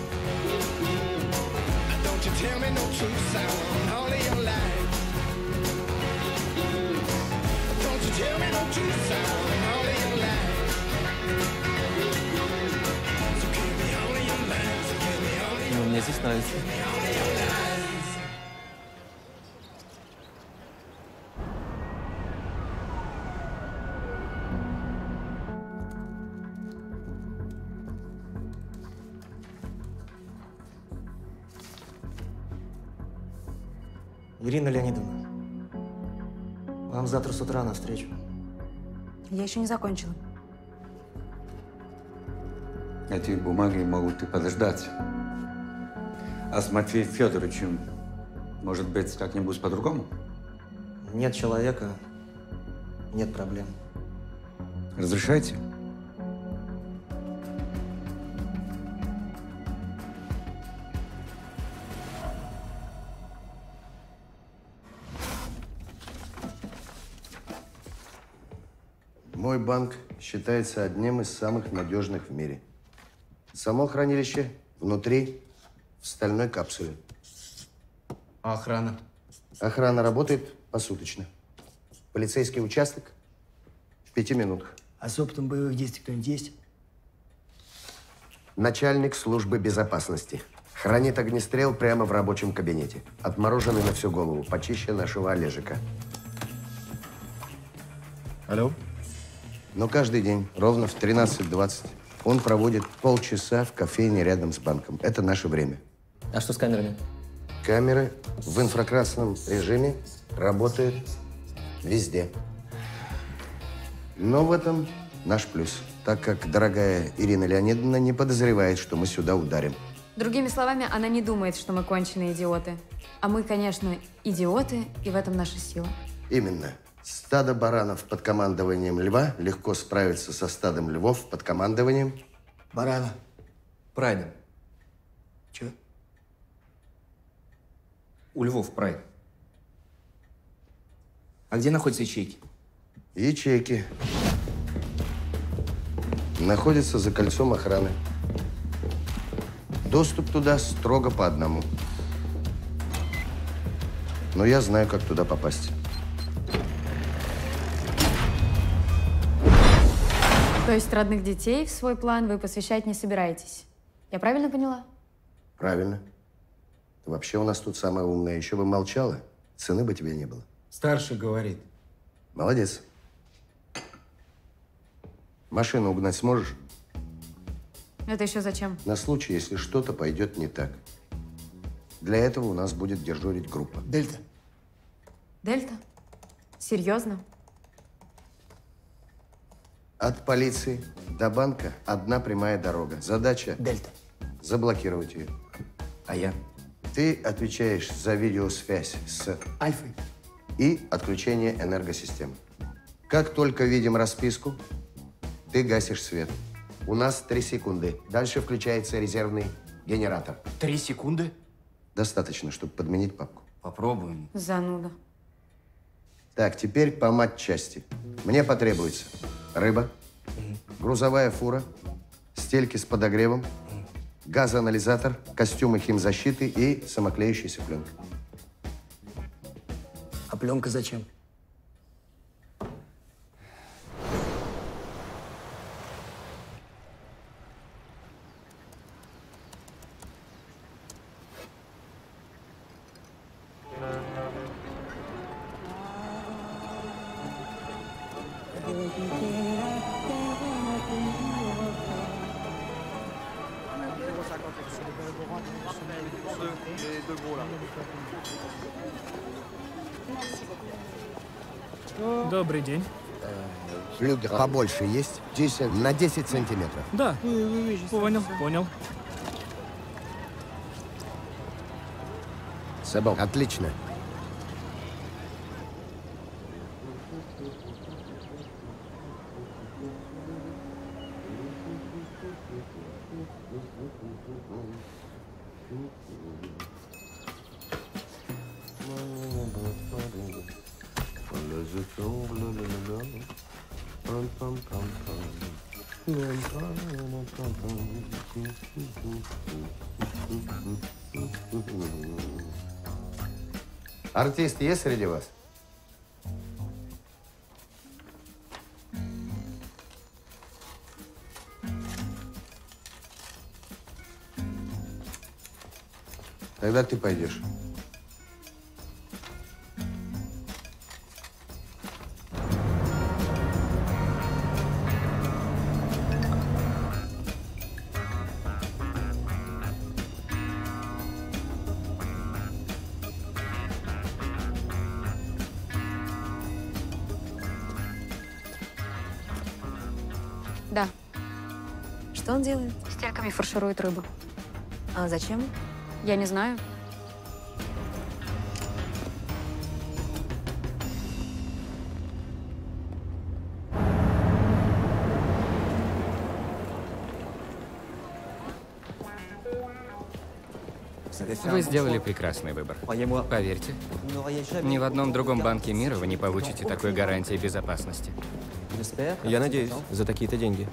Speaker 13: Ну, мне здесь нравится.
Speaker 20: Ирина Леонидовна, вам завтра с утра на встречу.
Speaker 7: Я еще не закончила.
Speaker 21: Эти бумаги могут и подождать. А с Матвеем Федоровичем, может быть, как-нибудь по-другому?
Speaker 20: Нет человека, нет проблем.
Speaker 21: Разрешайте?
Speaker 1: Мой банк считается одним из самых надежных в мире. Само хранилище внутри, в стальной капсуле.
Speaker 20: А охрана?
Speaker 1: Охрана работает посуточно. Полицейский участок в 5 минутах.
Speaker 2: А с опытом боевых действий кто-нибудь есть?
Speaker 1: Начальник службы безопасности. Хранит огнестрел прямо в рабочем кабинете. Отмороженный на всю голову, почище нашего Олежика.
Speaker 16: Алло?
Speaker 1: Но каждый день, ровно в 13:20, он проводит полчаса в кофейне рядом с банком. Это наше время.
Speaker 13: А что с камерами?
Speaker 1: Камеры в инфракрасном режиме работают везде. Но в этом наш плюс, так как дорогая Ирина Леонидовна не подозревает, что мы сюда ударим.
Speaker 7: Другими словами, она не думает, что мы конченые идиоты. А мы, конечно, идиоты, и в этом наша сила.
Speaker 1: Именно. Стадо баранов под командованием льва легко справится со стадом львов под командованием…
Speaker 2: Барана.
Speaker 8: Прайда.
Speaker 2: Че?
Speaker 8: У львов прайд. А где находятся ячейки?
Speaker 1: Ячейки находятся за кольцом охраны. Доступ туда строго по одному. Но я знаю, как туда попасть.
Speaker 7: То есть родных детей в свой план вы посвящать не собираетесь? Я правильно поняла?
Speaker 1: Правильно. Ты вообще у нас тут самая умная. Еще бы молчала, цены бы тебе не было.
Speaker 6: Старший говорит.
Speaker 1: Молодец. Машину угнать сможешь?
Speaker 7: Это еще зачем?
Speaker 1: На случай, если что-то пойдет не так. Для этого у нас будет дежурить группа.
Speaker 2: Дельта.
Speaker 7: Дельта? Серьезно?
Speaker 1: От полиции до банка одна прямая дорога. Задача…
Speaker 2: Дельта.
Speaker 1: Заблокировать ее.
Speaker 8: А я?
Speaker 1: Ты отвечаешь за видеосвязь с…
Speaker 2: Альфой.
Speaker 1: И отключение энергосистемы. Как только видим расписку, ты гасишь свет. У нас 3 секунды. Дальше включается резервный генератор.
Speaker 8: 3 секунды?
Speaker 1: Достаточно, чтобы подменить папку.
Speaker 8: Попробуем.
Speaker 7: Зануда.
Speaker 1: Так, теперь по матчасти. Мне потребуется рыба, грузовая фура, стельки с подогревом, газоанализатор, костюмы химзащиты и самоклеющаяся пленка.
Speaker 2: А пленка зачем?
Speaker 22: Добрый день.
Speaker 1: Флюгер побольше есть? 10 на 10 сантиметров.
Speaker 22: Да. Понял, понял.
Speaker 4: C'est bon. Отлично.
Speaker 1: Артист есть среди вас? Тогда ты пойдешь.
Speaker 7: Да.
Speaker 3: Что он делает?
Speaker 7: Стельками фарширует рыбу.
Speaker 3: А зачем?
Speaker 7: Я не знаю.
Speaker 5: Вы сделали прекрасный выбор. Поверьте, ни в одном другом банке мира вы не получите такой гарантии безопасности.
Speaker 13: Я надеюсь, за такие-то деньги.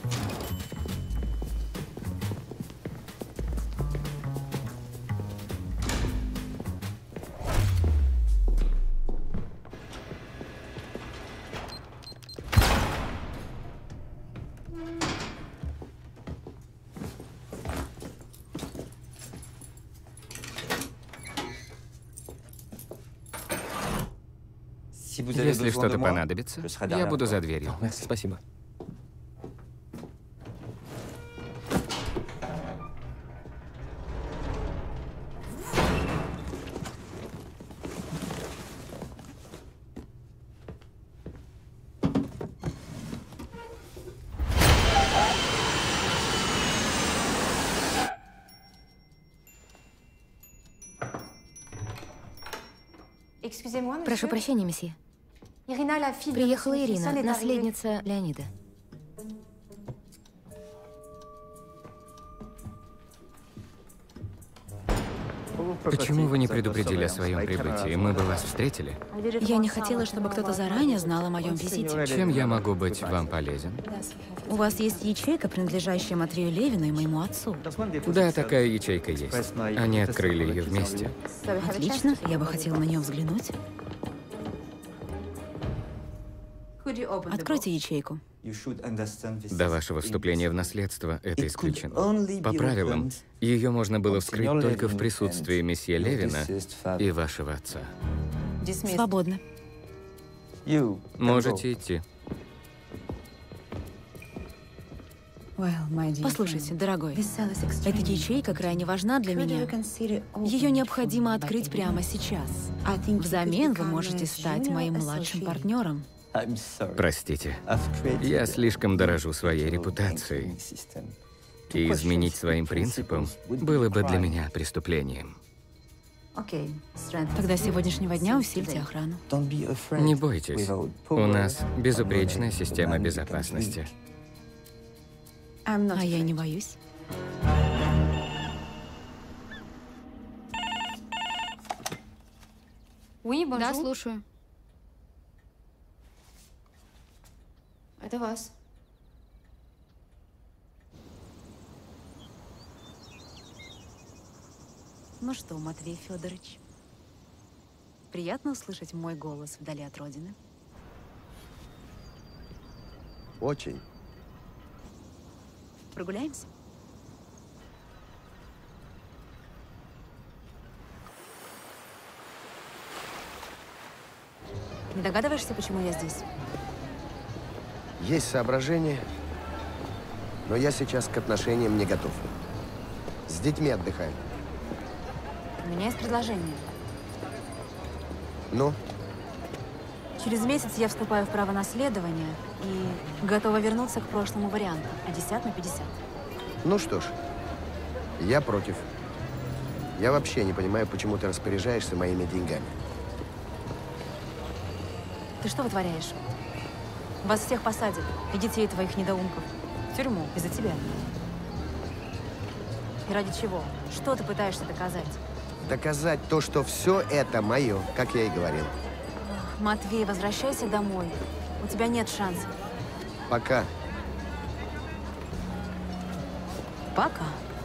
Speaker 5: Если что-то понадобится, я буду за дверью.
Speaker 13: Спасибо.
Speaker 10: Прошу прощения, месье. Приехала Ирина, наследница Леонида.
Speaker 5: Почему вы не предупредили о своем прибытии? Мы бы вас встретили.
Speaker 10: Я не хотела, чтобы кто-то заранее знал о моем визите.
Speaker 5: Чем я могу быть вам полезен?
Speaker 10: У вас есть ячейка, принадлежащая Матвею Левину и моему отцу.
Speaker 5: Да, такая ячейка есть. Они открыли ее вместе.
Speaker 10: Отлично, я бы хотела на нее взглянуть. Откройте ячейку.
Speaker 5: До вашего вступления в наследство это исключено. По правилам, ее можно было вскрыть только в присутствии месье Левина и вашего отца.
Speaker 10: Свободно.
Speaker 5: Можете идти.
Speaker 10: Послушайте, дорогой, эта ячейка крайне важна для меня. Ее необходимо открыть прямо сейчас. Взамен вы можете стать моим младшим партнером.
Speaker 5: Простите, я слишком дорожу своей репутацией. И изменить своим принципам было бы для меня преступлением.
Speaker 10: Тогда с сегодняшнего дня усильте охрану.
Speaker 5: Не бойтесь, у нас безупречная система безопасности.
Speaker 10: А я не боюсь.
Speaker 7: Да, слушаю. Это вас.
Speaker 10: Ну что, Матвей Федорович, приятно услышать мой голос вдали от родины?
Speaker 1: Очень.
Speaker 10: Прогуляемся? Не догадываешься, почему я здесь?
Speaker 1: Есть соображения, но я сейчас к отношениям не готов. С детьми отдыхаем.
Speaker 10: У меня есть предложение.
Speaker 1: Ну?
Speaker 10: Через месяц я вступаю в право наследования и готова вернуться к прошлому варианту. 50 на 50.
Speaker 1: Ну что ж, я против. Я вообще не понимаю, почему ты распоряжаешься моими деньгами.
Speaker 10: Ты что вытворяешь? Вас всех посадят, и детей твоих недоумков. В тюрьму из-за тебя. И ради чего? Что ты пытаешься доказать?
Speaker 1: Доказать то, что все это мое, как я и говорил.
Speaker 10: Матвей, возвращайся домой. У тебя нет шансов.
Speaker 1: Пока.
Speaker 10: Пока.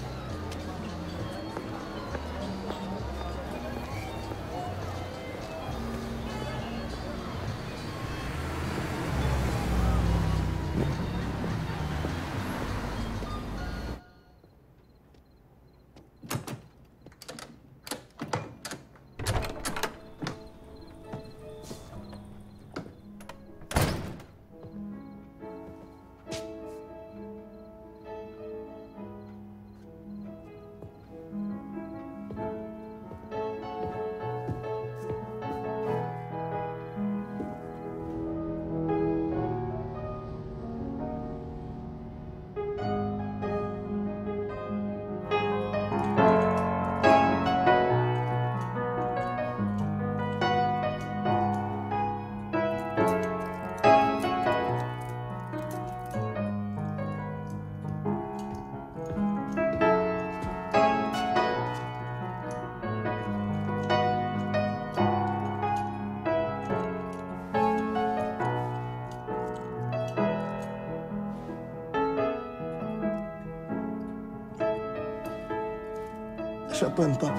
Speaker 16: Шопен, пап.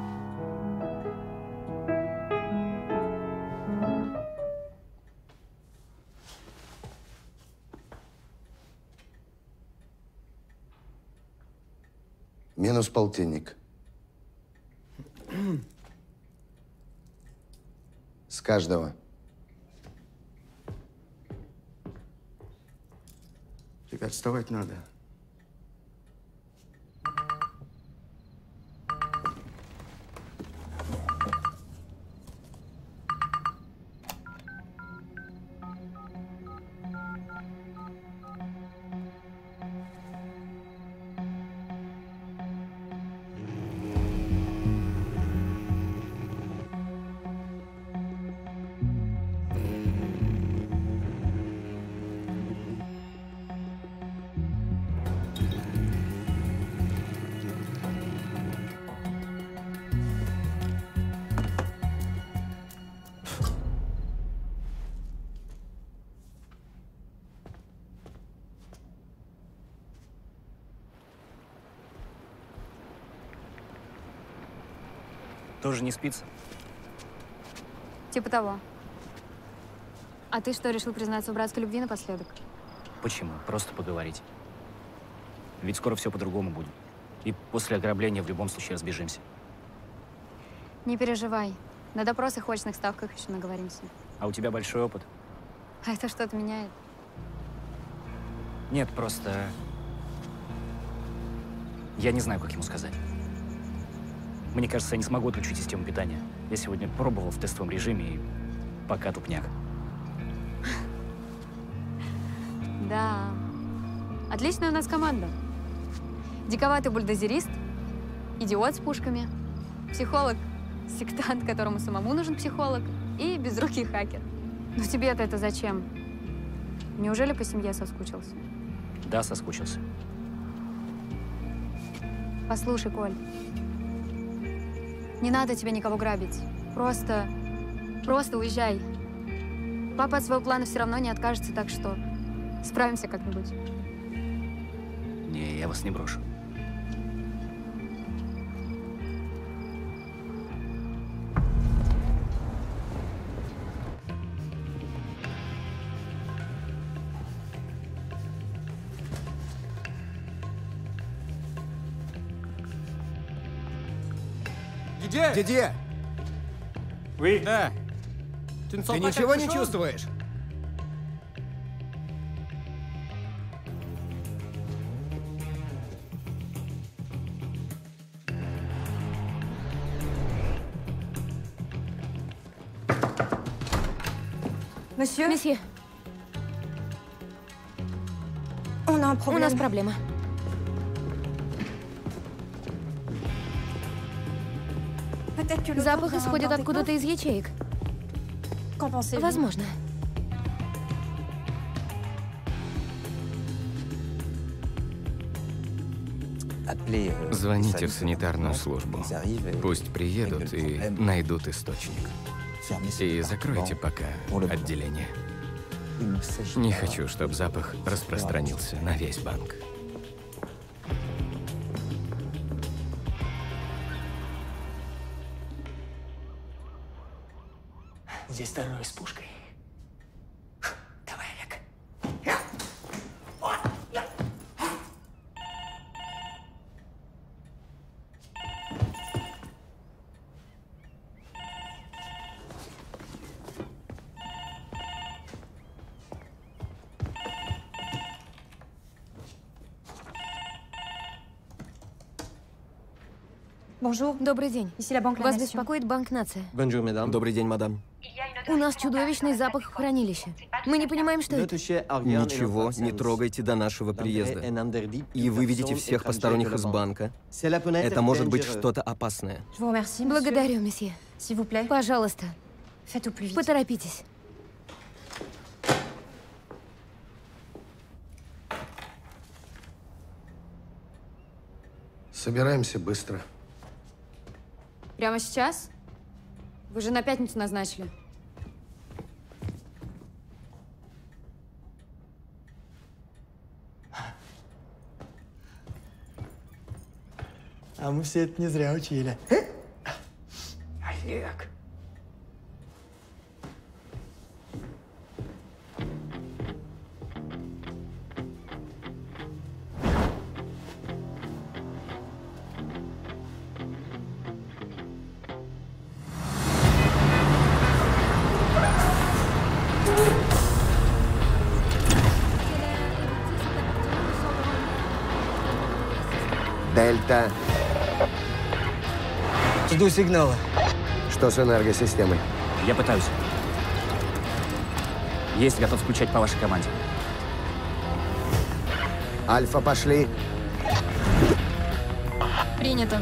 Speaker 1: Минус полтинник. С каждого.
Speaker 2: Ребят, вставать надо.
Speaker 8: Тоже не спится?
Speaker 7: Типа того. А ты что, решил признаться в братской любви напоследок?
Speaker 8: Почему? Просто поговорить. Ведь скоро все по-другому будет. И после ограбления в любом случае разбежимся.
Speaker 7: Не переживай. На допросах в очных ставках еще наговоримся.
Speaker 8: А у тебя большой опыт?
Speaker 7: А это что-то меняет?
Speaker 8: Нет, просто… Я не знаю, как ему сказать. Мне кажется, я не смогу отключить систему питания. Я сегодня пробовал в тестовом режиме, и пока тупняк.
Speaker 7: Да. Отличная у нас команда. Диковатый бульдозерист, идиот с пушками, психолог, сектант, которому самому нужен психолог, и безрукий хакер. Но тебе-то это зачем? Неужели по семье соскучился?
Speaker 8: Да, соскучился.
Speaker 7: Послушай, Коль, не надо тебе никого грабить. Просто уезжай. Папа от своего плана все равно не откажется, так что справимся как-нибудь.
Speaker 8: Не, я вас не брошу.
Speaker 9: Дидье!
Speaker 12: Вы?
Speaker 9: Да. Ты ничего не чувствуешь?
Speaker 10: Месье. У нас проблема. Запах исходит откуда-то из ячеек. Возможно.
Speaker 5: Звоните в санитарную службу. Пусть приедут и найдут источник. И закройте пока отделение. Не хочу, чтобы запах распространился на весь банк.
Speaker 20: Здесь стальной с пушкой. Давай, Олег.
Speaker 10: Добрый день. Вас беспокоит Банк Нация.
Speaker 13: Добрый день, мадам.
Speaker 10: У нас чудовищный запах в хранилище. Мы не понимаем, что это.
Speaker 13: Ничего не трогайте до нашего приезда. И выведите всех посторонних из банка. Это может быть что-то опасное.
Speaker 10: Благодарю, месье. Пожалуйста, поторопитесь.
Speaker 1: Собираемся быстро.
Speaker 7: Прямо сейчас? Вы же на пятницу назначили.
Speaker 20: А мы все это не зря учили. Олег.
Speaker 1: Дельта.
Speaker 2: Жду сигнала.
Speaker 1: Что с энергосистемой?
Speaker 8: Я пытаюсь. Есть, готов включать по вашей команде.
Speaker 1: Альфа, пошли.
Speaker 7: Принято.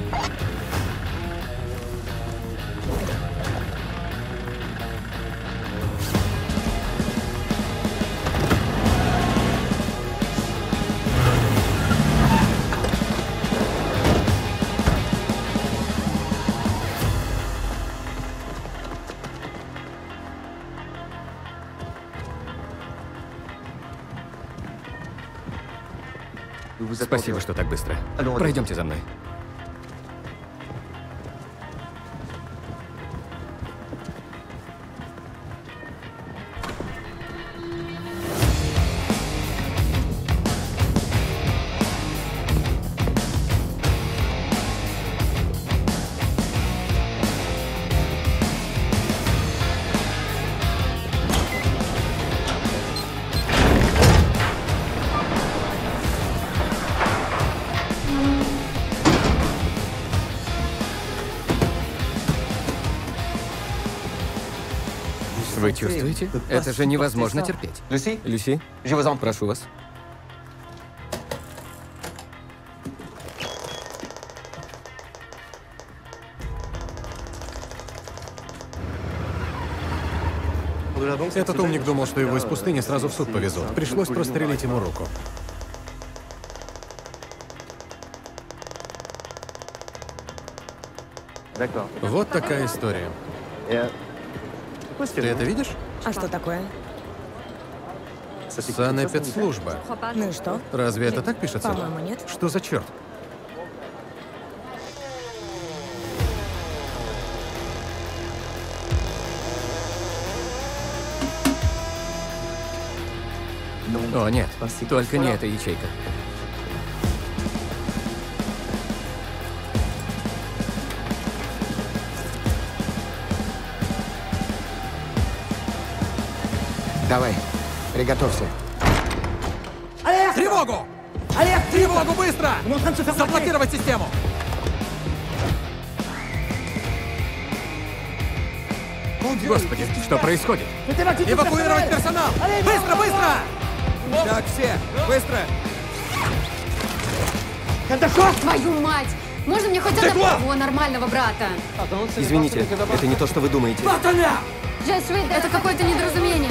Speaker 5: Спасибо, что так быстро. Пройдемте за мной. Вы чувствуете? Это же невозможно терпеть. Люси, прошу вас.
Speaker 15: Этот умник думал, что его из пустыни сразу в суд повезут. Пришлось прострелить ему руку. Вот такая история. Ты это видишь?
Speaker 17: А что такое?
Speaker 15: Санэпидслужба.
Speaker 17: Ну и что?
Speaker 15: Разве это так пишется?
Speaker 17: По-моему, нет.
Speaker 15: Что за черт?
Speaker 5: О, нет, только не эта ячейка.
Speaker 1: Давай, приготовься.
Speaker 15: Олег! Тревогу!
Speaker 20: Олег,
Speaker 15: тревогу, быстро! Заблокировать систему!
Speaker 5: Господи, что происходит?
Speaker 15: Эвакуировать персонал! Быстро, быстро! Так, все, быстро!
Speaker 7: Кандашов! Твою мать! Можно мне хоть одного нормального брата?
Speaker 13: Извините, это не то, что вы думаете.
Speaker 7: Это какое-то недоразумение.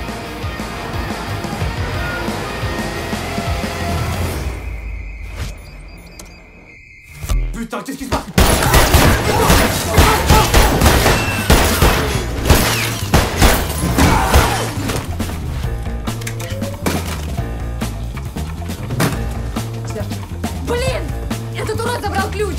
Speaker 12: Putain, qu'est-ce qui se passe?
Speaker 7: Блин! Этот урод забрал ключ!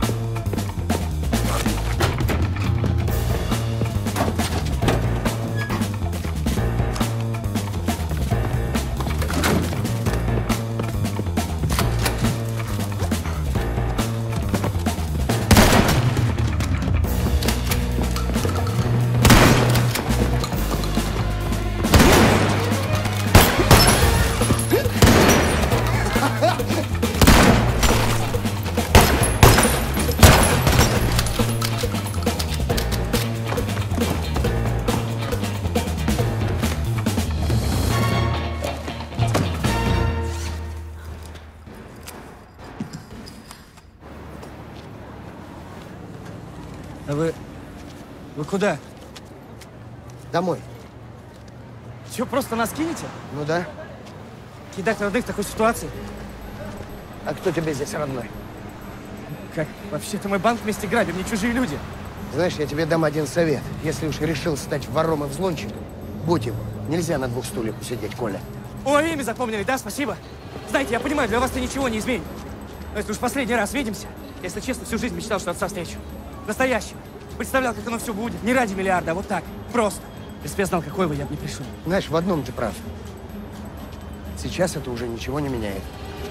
Speaker 12: А вы куда?
Speaker 2: Домой.
Speaker 12: Че, просто нас кинете?
Speaker 2: Ну да.
Speaker 12: Кидать родных в такой ситуации?
Speaker 2: А кто тебе здесь родной?
Speaker 12: Как? Вообще-то мой банк вместе грабим, не чужие люди.
Speaker 2: Знаешь, я тебе дам один совет. Если уж решил стать вором и взломщиком, будь им. Нельзя на двух стульях усидеть, Коля.
Speaker 12: О, имя запомнили, да? Спасибо. Знаете, я понимаю, для вас-то ничего не изменит. Но если уж последний раз видимся, если честно, всю жизнь мечтал, что отца встречу. Настоящего. Представлял, как оно все будет. Не ради миллиарда, а вот так. Просто. Если бы я знал, какой вы, я бы не пришел.
Speaker 2: Знаешь, в одном ты прав. Сейчас это уже ничего не меняет.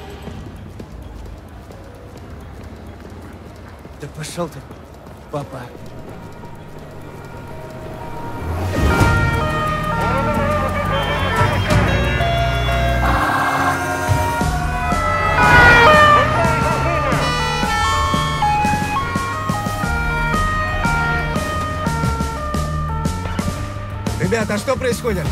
Speaker 12: Да пошел ты, папа.
Speaker 14: Ребята, а что происходит?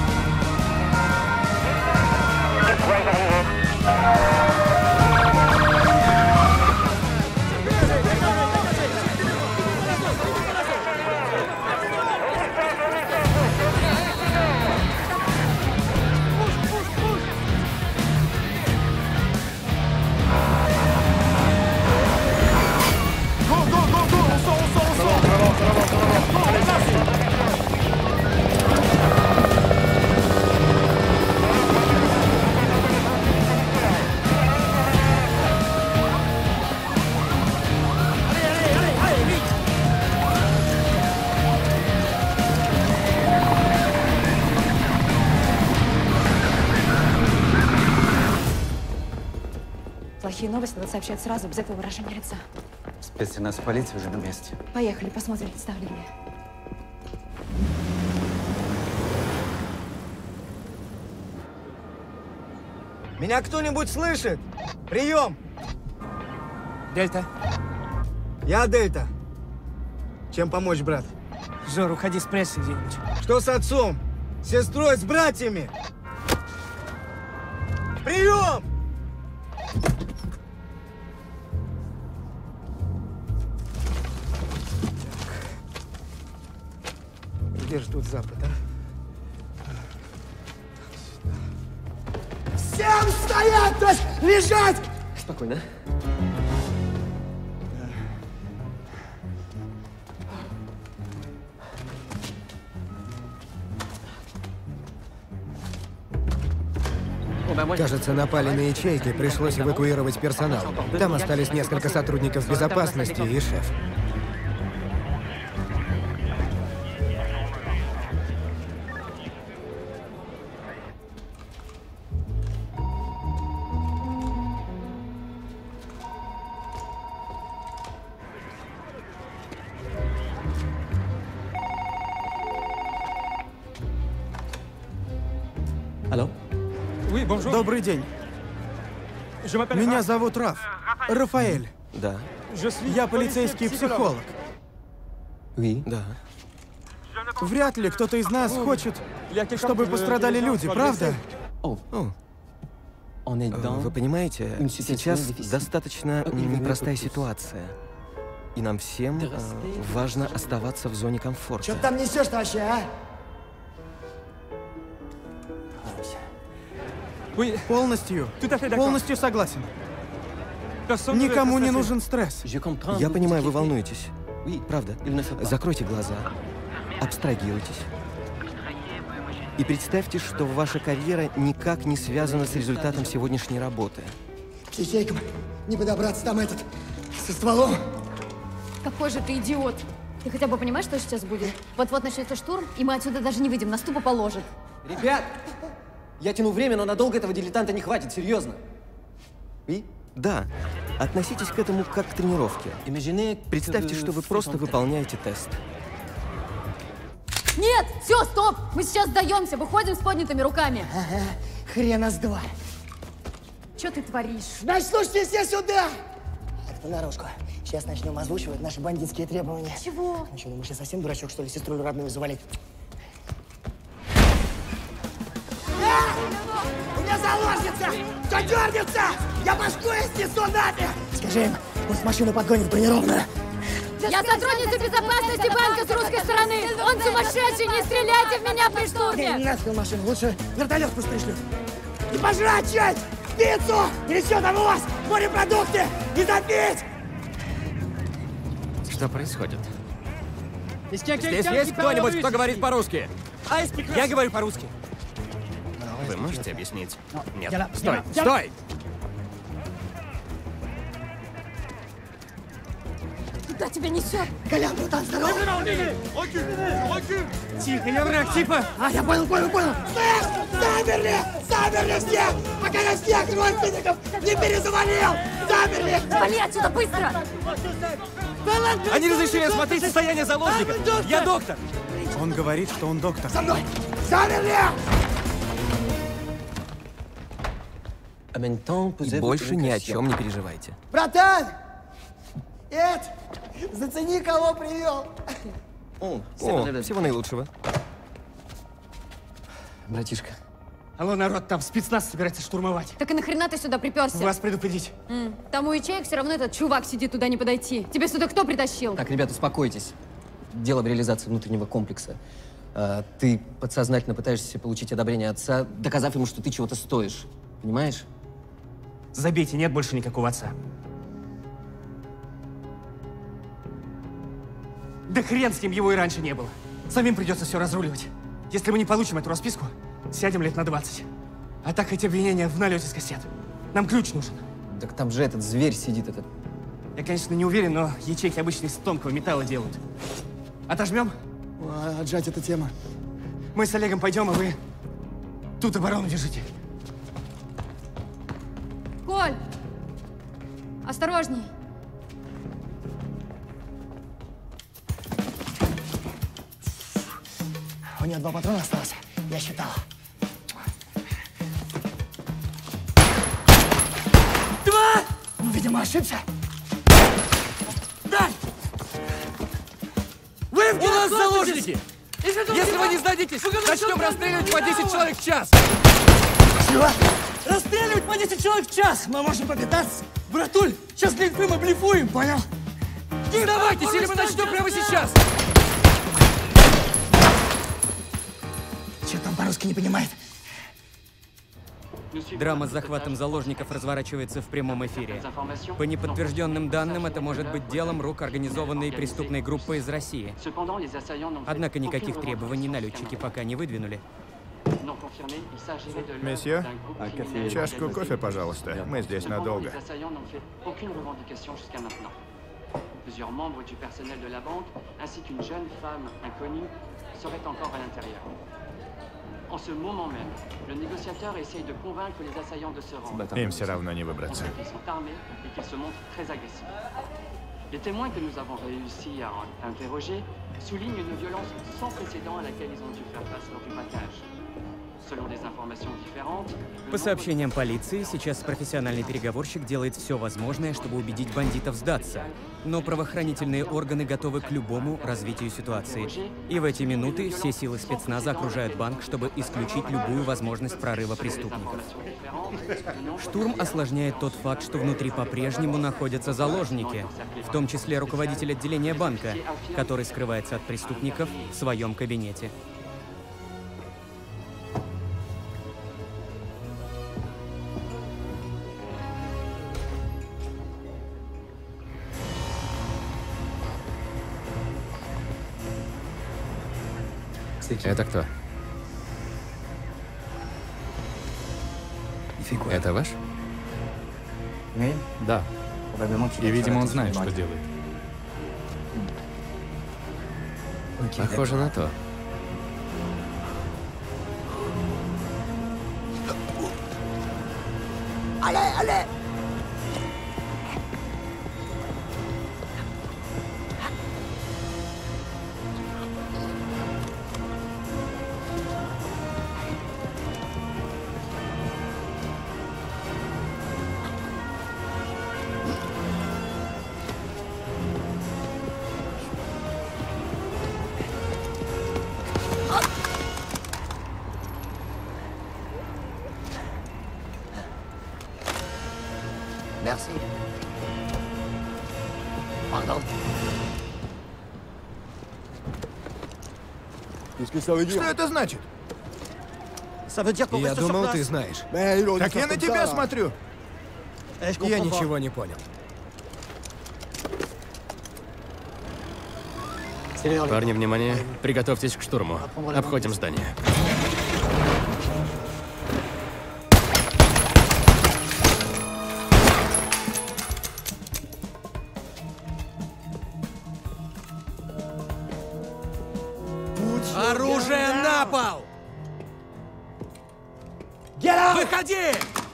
Speaker 7: Плохие новости надо сообщать сразу, без этого выражения лица.
Speaker 21: Спецназ полиции уже на месте.
Speaker 7: Поехали, посмотрим представление.
Speaker 14: Меня кто-нибудь слышит? Прием!
Speaker 12: Дельта.
Speaker 14: Я Дельта. Чем помочь, брат?
Speaker 12: Жор, уходи, спрячься где-нибудь.
Speaker 14: Что с отцом? С сестрой, с братьями? Прием! Где же тут Запад, а? Всем стоять! То есть лежать!
Speaker 13: Спокойно.
Speaker 9: Кажется, напали на ячейки, пришлось эвакуировать персонал. Там остались несколько сотрудников безопасности и шеф.
Speaker 13: Алло?
Speaker 9: Добрый день. Меня зовут Раф. Рафаэль.
Speaker 13: Да.
Speaker 9: Я полицейский психолог.
Speaker 13: Ви?
Speaker 9: Да. Вряд ли кто-то из нас хочет, чтобы пострадали люди, правда? Вы понимаете, сейчас достаточно непростая ситуация. И нам всем важно оставаться в зоне комфорта.
Speaker 14: Что ты там несешь-то вообще, а?
Speaker 17: Полностью согласен. Никому не нужен стресс.
Speaker 9: Я понимаю, вы волнуетесь. Правда. Закройте глаза, абстрагируйтесь. И представьте, что ваша карьера никак не связана с результатом сегодняшней работы.
Speaker 14: К ячейкам не подобраться там со стволом.
Speaker 7: Какой же ты идиот! Ты хотя бы понимаешь, что сейчас будет? Вот-вот начнется штурм, и мы отсюда даже не выйдем, нас тупо положат.
Speaker 13: Ребят! Я тяну время, но надолго этого дилетанта не хватит, серьезно.
Speaker 9: Да. Относитесь к этому как к тренировке. Представьте, что вы просто выполняете тест.
Speaker 7: Нет! Все, стоп! Мы сейчас сдаемся, выходим с поднятыми руками.
Speaker 14: Ага, хрена с два.
Speaker 7: Что ты творишь?
Speaker 14: Значит, слушайте все сюда! Так, понарошку. Сейчас начнем озвучивать наши бандитские требования.
Speaker 7: Чего?
Speaker 14: Ну что, думаешь, я совсем дурачок, что ли, сестру родную завалить? У меня заложница! Кто дернется? Я башку ей снесу нафиг! Скажи им, пусть машину подгонит бронированную.
Speaker 7: Я сотрудница безопасности банка с русской стороны! Он сумасшедший! Не стреляйте в меня при штурме!
Speaker 14: Не нафиг машину, лучше вертолет пусть пришлют. И пожрать что-нибудь! Пиццу! Или что там у вас? Морепродукты! Не запить!
Speaker 5: Что происходит?
Speaker 17: Здесь есть кто-нибудь, кто говорит по-русски? Я говорю по-русски.
Speaker 5: Вы можете объяснить? Нет.
Speaker 17: Стой! Стой!
Speaker 7: Куда тебя несет?
Speaker 14: Колян, братан, здорово!
Speaker 17: Тихо, я враг, типа!
Speaker 14: А, я понял! Слышь! Замерли все! Пока я всех родственников не перезавалил! Замерли!
Speaker 7: Вали отсюда быстро!
Speaker 17: Они разрешили осмотреть состояние заложников! Я доктор! Он говорит, что он доктор.
Speaker 14: За мной! Замерли!
Speaker 9: И больше ни о чем не переживайте.
Speaker 14: Братан! Эд! Зацени, кого привел!
Speaker 9: О, всего наилучшего.
Speaker 13: Братишка.
Speaker 17: Алло, народ, там спецназ собирается штурмовать.
Speaker 7: Так и нахрена ты сюда приперся?
Speaker 17: Вас предупредить.
Speaker 7: Там у ячеек все равно этот чувак сидит, туда не подойти. Тебе сюда кто притащил?
Speaker 13: Так, ребята, успокойтесь. Дело в реализации внутреннего комплекса. Ты подсознательно пытаешься получить одобрение отца, доказав ему, что ты чего-то стоишь. Понимаешь?
Speaker 17: Забейте, нет больше никакого отца. Да хрен с ним, его и раньше не было. Самим придется все разруливать. Если мы не получим эту расписку, сядем лет на 20. А так эти обвинения в налете скосят. Нам ключ нужен.
Speaker 13: Так там же этот зверь сидит, этот.
Speaker 17: Я, конечно, не уверен, но ячейки обычно из тонкого металла делают. Отожмем?
Speaker 14: Отжать эта тема.
Speaker 17: Мы с Олегом пойдем, а вы тут оборону держите.
Speaker 7: Коль! Осторожней!
Speaker 14: У нее 2 патрона осталось. Я считал. 2! Видимо, ошибся.
Speaker 17: Дай!
Speaker 14: Вы
Speaker 17: у нас заложники! Если вы не сдадитесь, начнем расстреливать по 10 человек в час!
Speaker 14: Чего?
Speaker 17: Расстреливать по 10 человек в час!
Speaker 14: Мы можем попытаться.
Speaker 17: Братуль, сейчас для инфы мы блефуем!
Speaker 14: Понял?
Speaker 17: Сдавайтесь, или мы начнем прямо сейчас!
Speaker 14: Че там по-русски не понимает?
Speaker 22: Драма с захватом заложников разворачивается в прямом эфире. По неподтвержденным данным, это может быть делом рук организованной преступной группы из России. Однако никаких требований налетчики пока не выдвинули.
Speaker 18: Месье, чашку кофе, пожалуйста. Мы здесь надолго.
Speaker 23: Plusieurs membres du personnel de la banque, ainsi qu'une jeune femme inconnue, seraient encore à l'intérieur. En ce moment même, le négociateur essaye de convaincre les assaillants de se rendre.
Speaker 18: Им все равно не выбраться.
Speaker 23: Ils sont armés et qu'ils se montrent très agressifs. Les témoins que nous avons réussi à interroger soulignent une violence sans précédent à laquelle ils ont dû faire face lors du braquage.
Speaker 22: По сообщениям полиции, сейчас профессиональный переговорщик делает все возможное, чтобы убедить бандитов сдаться. Но правоохранительные органы готовы к любому развитию ситуации. И в эти минуты все силы спецназа окружают банк, чтобы исключить любую возможность прорыва преступников. Штурм осложняет тот факт, что внутри по-прежнему находятся заложники, в том числе руководитель отделения банка, который скрывается от преступников в своем кабинете.
Speaker 5: Это кто? Это ваш?
Speaker 6: Да. И, видимо, он знает, что делает.
Speaker 5: Похоже на то.
Speaker 14: Allez! Merci. Pardon.
Speaker 18: Что это значит?
Speaker 11: Я думал, ты знаешь.
Speaker 18: Так я на тебя смотрю.
Speaker 11: Я ничего не понял.
Speaker 5: Парни, внимание. Приготовьтесь к штурму. Обходим здание.
Speaker 12: Оружие на пол! Выходи!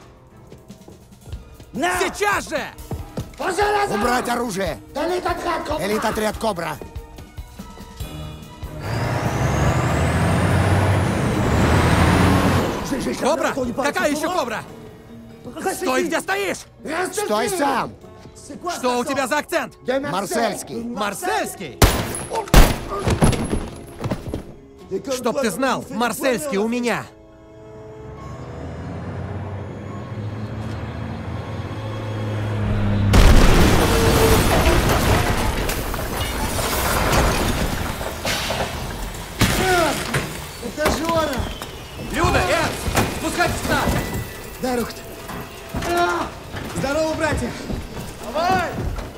Speaker 12: Сейчас же!
Speaker 14: Убрать оружие! Элит-отряд «Кобра».
Speaker 12: Кобра? Какая еще кобра? Стой, где стоишь!
Speaker 14: Стой сам!
Speaker 12: Что у тебя за акцент?
Speaker 14: Марсельский.
Speaker 12: Марсельский? Чтоб ты знал, Марсельский у меня.
Speaker 14: Это Жора!
Speaker 12: Люда, Энс, спускайтесь сюда!
Speaker 14: Дай руку-то. Здорово, братья!
Speaker 12: Давай!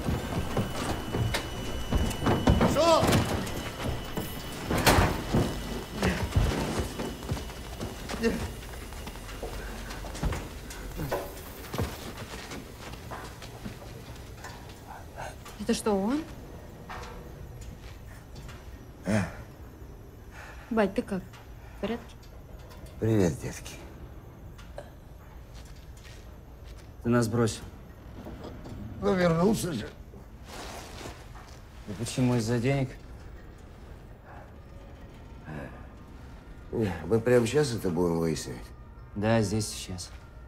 Speaker 14: Шел!
Speaker 7: Это что, он? Бать, ты как? В порядке?
Speaker 2: Привет, детки.
Speaker 8: Ты нас бросил.
Speaker 2: Ну, вернулся же.
Speaker 8: И почему, из-за денег?
Speaker 2: Мы прямо сейчас это будем выяснять?
Speaker 8: Да, здесь сейчас.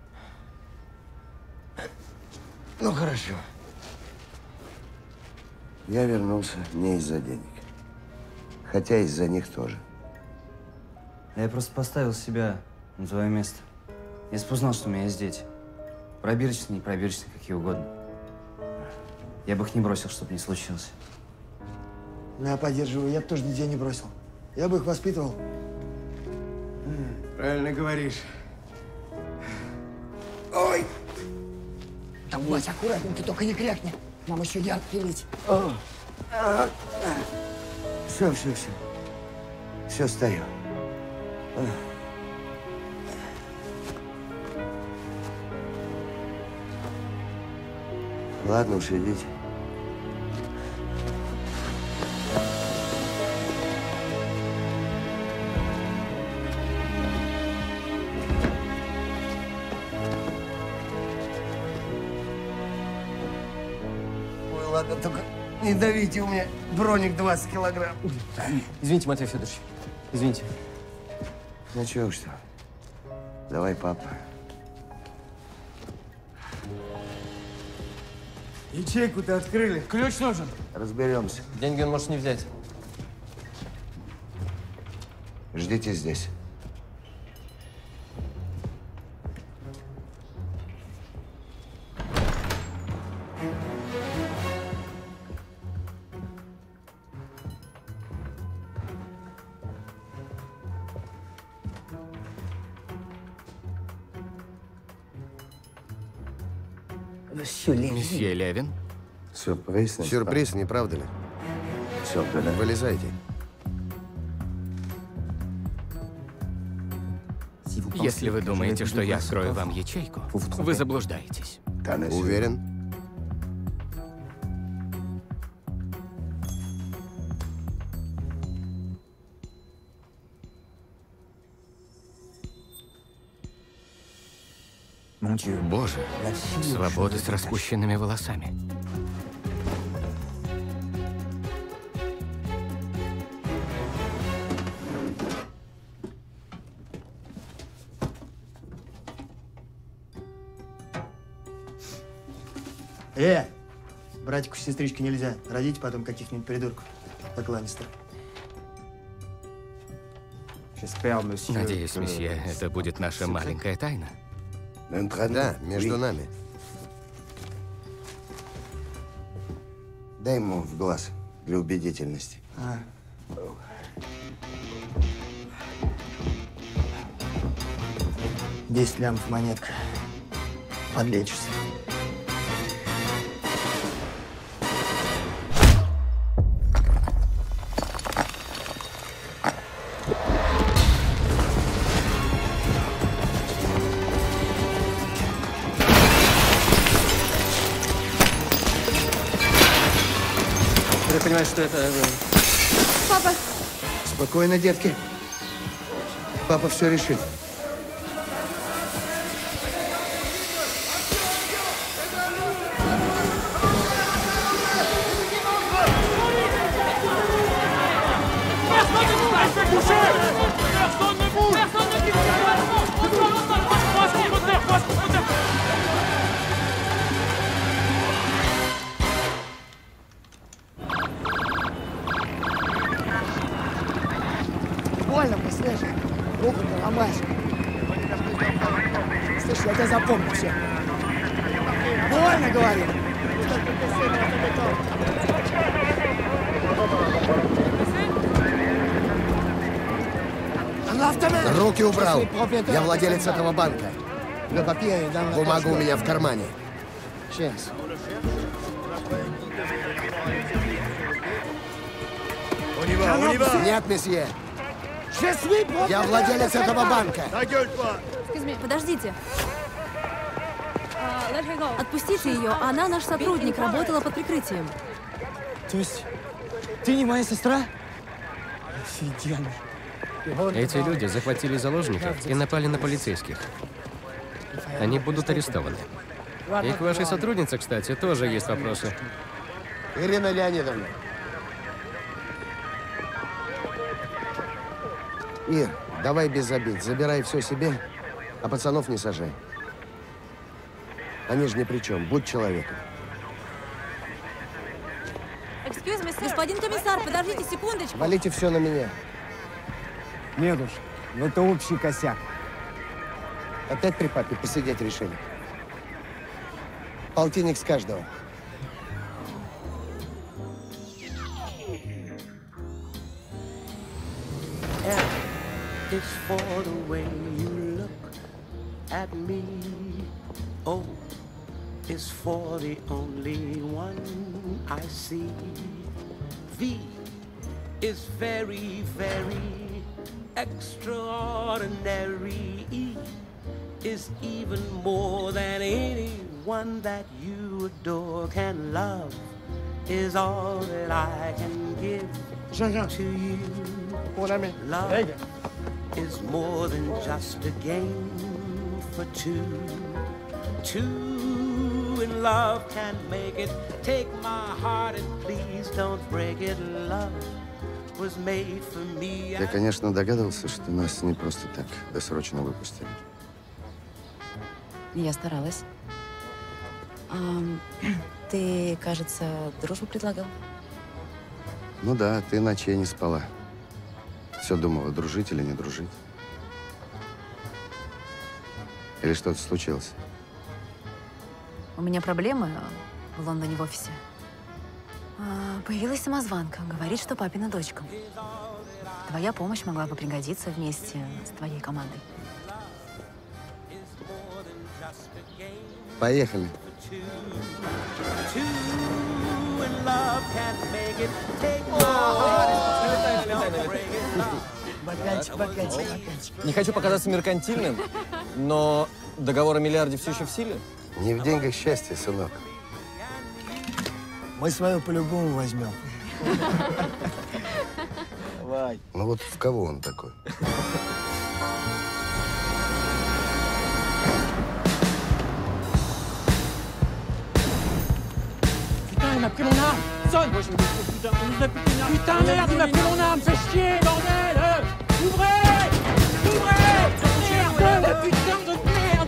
Speaker 2: Ну, хорошо. Я вернулся не из-за денег. Хотя из-за них тоже.
Speaker 8: Я просто поставил себя на твое место. Если бы узнал, что у меня есть дети. Пробирочные, не пробирочные, какие угодно. Я бы их не бросил, чтобы не случилось.
Speaker 14: Я поддерживаю. Я бы тоже детей не бросил. Я бы их воспитывал.
Speaker 2: Правильно говоришь.
Speaker 14: Ой! Там, Вася, аккуратненько, только не крякни. Нам еще яд пилить.
Speaker 2: Все. Все, стою. Ладно уж, идите.
Speaker 14: Ой, ладно, только не давите, у меня броник 20 килограмм.
Speaker 13: Извините, Матвей Федорович. Извините.
Speaker 2: Ну чего уж там.
Speaker 1: Давай, папа.
Speaker 2: Ячейку-то открыли.
Speaker 17: Ключ нужен.
Speaker 1: Разберемся.
Speaker 13: Деньги он может не взять.
Speaker 1: Ждите здесь.
Speaker 5: Месье Левин?
Speaker 1: Сюрприз,
Speaker 3: Сюрприз, не правда ли? Вылезайте.
Speaker 5: Если вы думаете, что я открою вам ячейку, вы заблуждаетесь.
Speaker 3: Уверен?
Speaker 5: Боже, свобода с распущенными волосами.
Speaker 2: Братику с сестричкой нельзя. Родите потом каких-нибудь придурков. Как Ланнистер.
Speaker 5: Надеюсь, месье, это будет наша маленькая тайна.
Speaker 3: Да, между нами.
Speaker 1: Дай ему в глаз для убедительности.
Speaker 2: 10 лямов монетка. Подлечишься.
Speaker 13: Ты понимаешь, что это...
Speaker 7: Папа!
Speaker 2: Спокойно, детки. Папа все решит.
Speaker 14: Больно мне, Снежа. Руку не ломаешь. Слышь, я тебя запомню все. Больно, говорю.
Speaker 3: Руки убрал. Я владелец этого банка. Бумага у меня в кармане. Нет, месье. Я владелец этого банка.
Speaker 10: Подождите. Отпустите ее, она наш сотрудник, работала под прикрытием.
Speaker 2: То есть ты не моя сестра? Офигенно.
Speaker 5: Эти люди захватили заложников и напали на полицейских. Они будут арестованы. И к вашей сотруднице, кстати, тоже есть вопросы.
Speaker 3: Ирина Леонидовна. Ир, давай без обид. Забирай все себе, а пацанов не сажай. Они же ни при чем. Будь человеком.
Speaker 10: Господин комиссар, подождите секундочку.
Speaker 3: Валите все на меня.
Speaker 2: Нет уж, это общий косяк.
Speaker 3: Опять при папе посидеть решили. Полтинник с каждого.
Speaker 4: It's for the way you look at me. Oh, it's for the only one I see. V is very, very extraordinary. E is even more than anyone that you adore can love. Is all that I can give to you. Love is more than just a game for two. Two in love can make it. Take my heart and please don't break it. Love was made for me.
Speaker 1: Я, конечно, догадывался, что нас не просто так досрочно выпустили.
Speaker 10: Я старалась. Ты, кажется, дружбу предлагал?
Speaker 1: Ну да, ты ночей не спала. Все думала, дружить или не дружить. Или что-то случилось?
Speaker 10: У меня проблемы в Лондоне в офисе. Появилась самозванка. Говорит, что папина дочка. Твоя помощь могла бы пригодиться вместе с твоей командой.
Speaker 1: Поехали.
Speaker 13: Не хочу показаться меркантильным, но договор о миллиарде все еще в силе?
Speaker 1: Не в деньгах счастье, сынок.
Speaker 2: Мы свою по-любому возьмем.
Speaker 1: Давай. Ну вот в кого он такой?
Speaker 12: Putain, il m'a pris mon arme! Sonne! Putain, merde, il m'a pris mon arme! Fais chier, bordel! Ouvrez! Ouvrez! Merde! Putain de merde!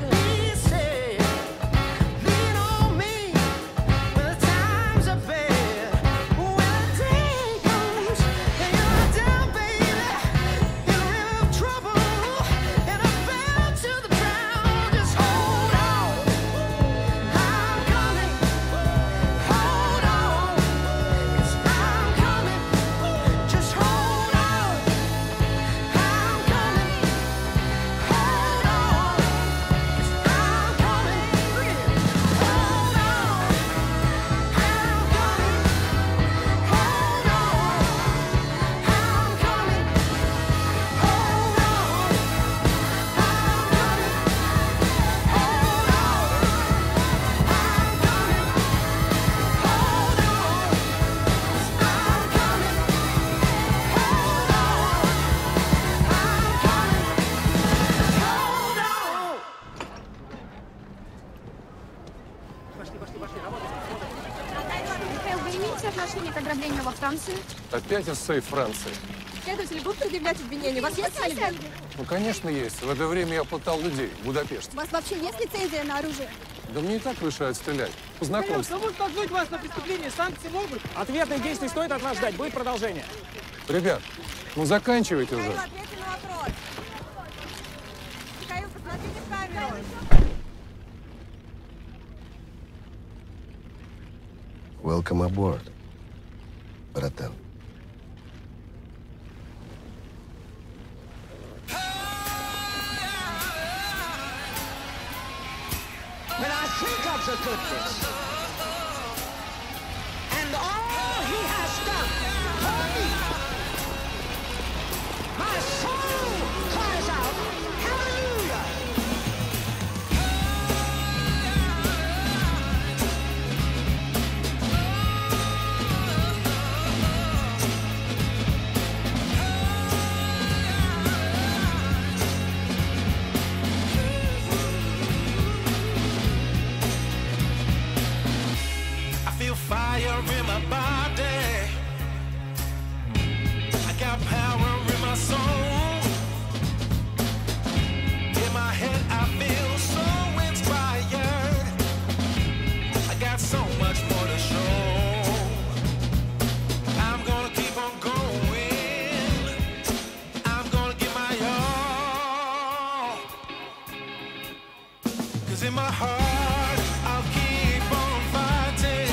Speaker 15: Опять из Франции.
Speaker 16: Следователи будут предъявлять обвинения? У вас есть алиби?
Speaker 15: Ну, конечно, есть. В это время я пытал людей в Будапеште.
Speaker 16: У вас вообще есть лицензия на оружие?
Speaker 15: Да мне и так решают стрелять. Познакомься.
Speaker 12: Кому столкнуть вас на преступление? Санкции могут? Ответных действий стоит от вас ждать. Будет продолжение.
Speaker 15: Ребят, ну заканчивайте уже.
Speaker 16: Ответьте на вопрос. Михаил, посмотрите в камеру.
Speaker 1: Welcome aboard, братан.
Speaker 14: When I think of the goodness and all he has done for me, my soul cries out, hallelujah!
Speaker 19: Fire in my body, I got power in my soul. In my head I feel so inspired. I got so much more to show. I'm gonna keep on going. I'm gonna give my all. 'Cause in my heart I'll keep on fighting.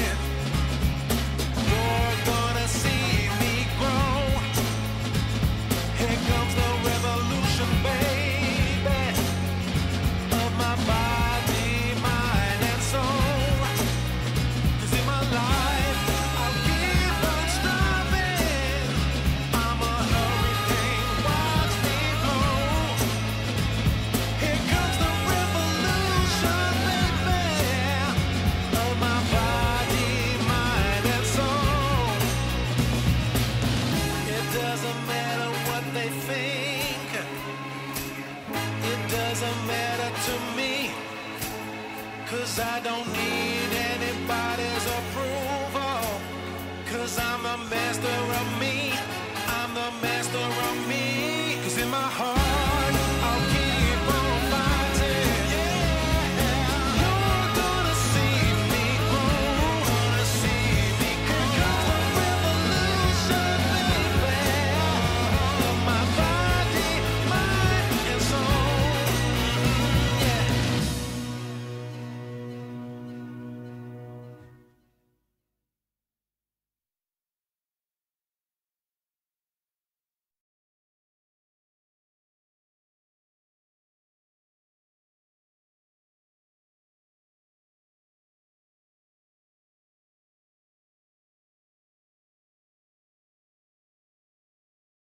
Speaker 19: Doesn't matter.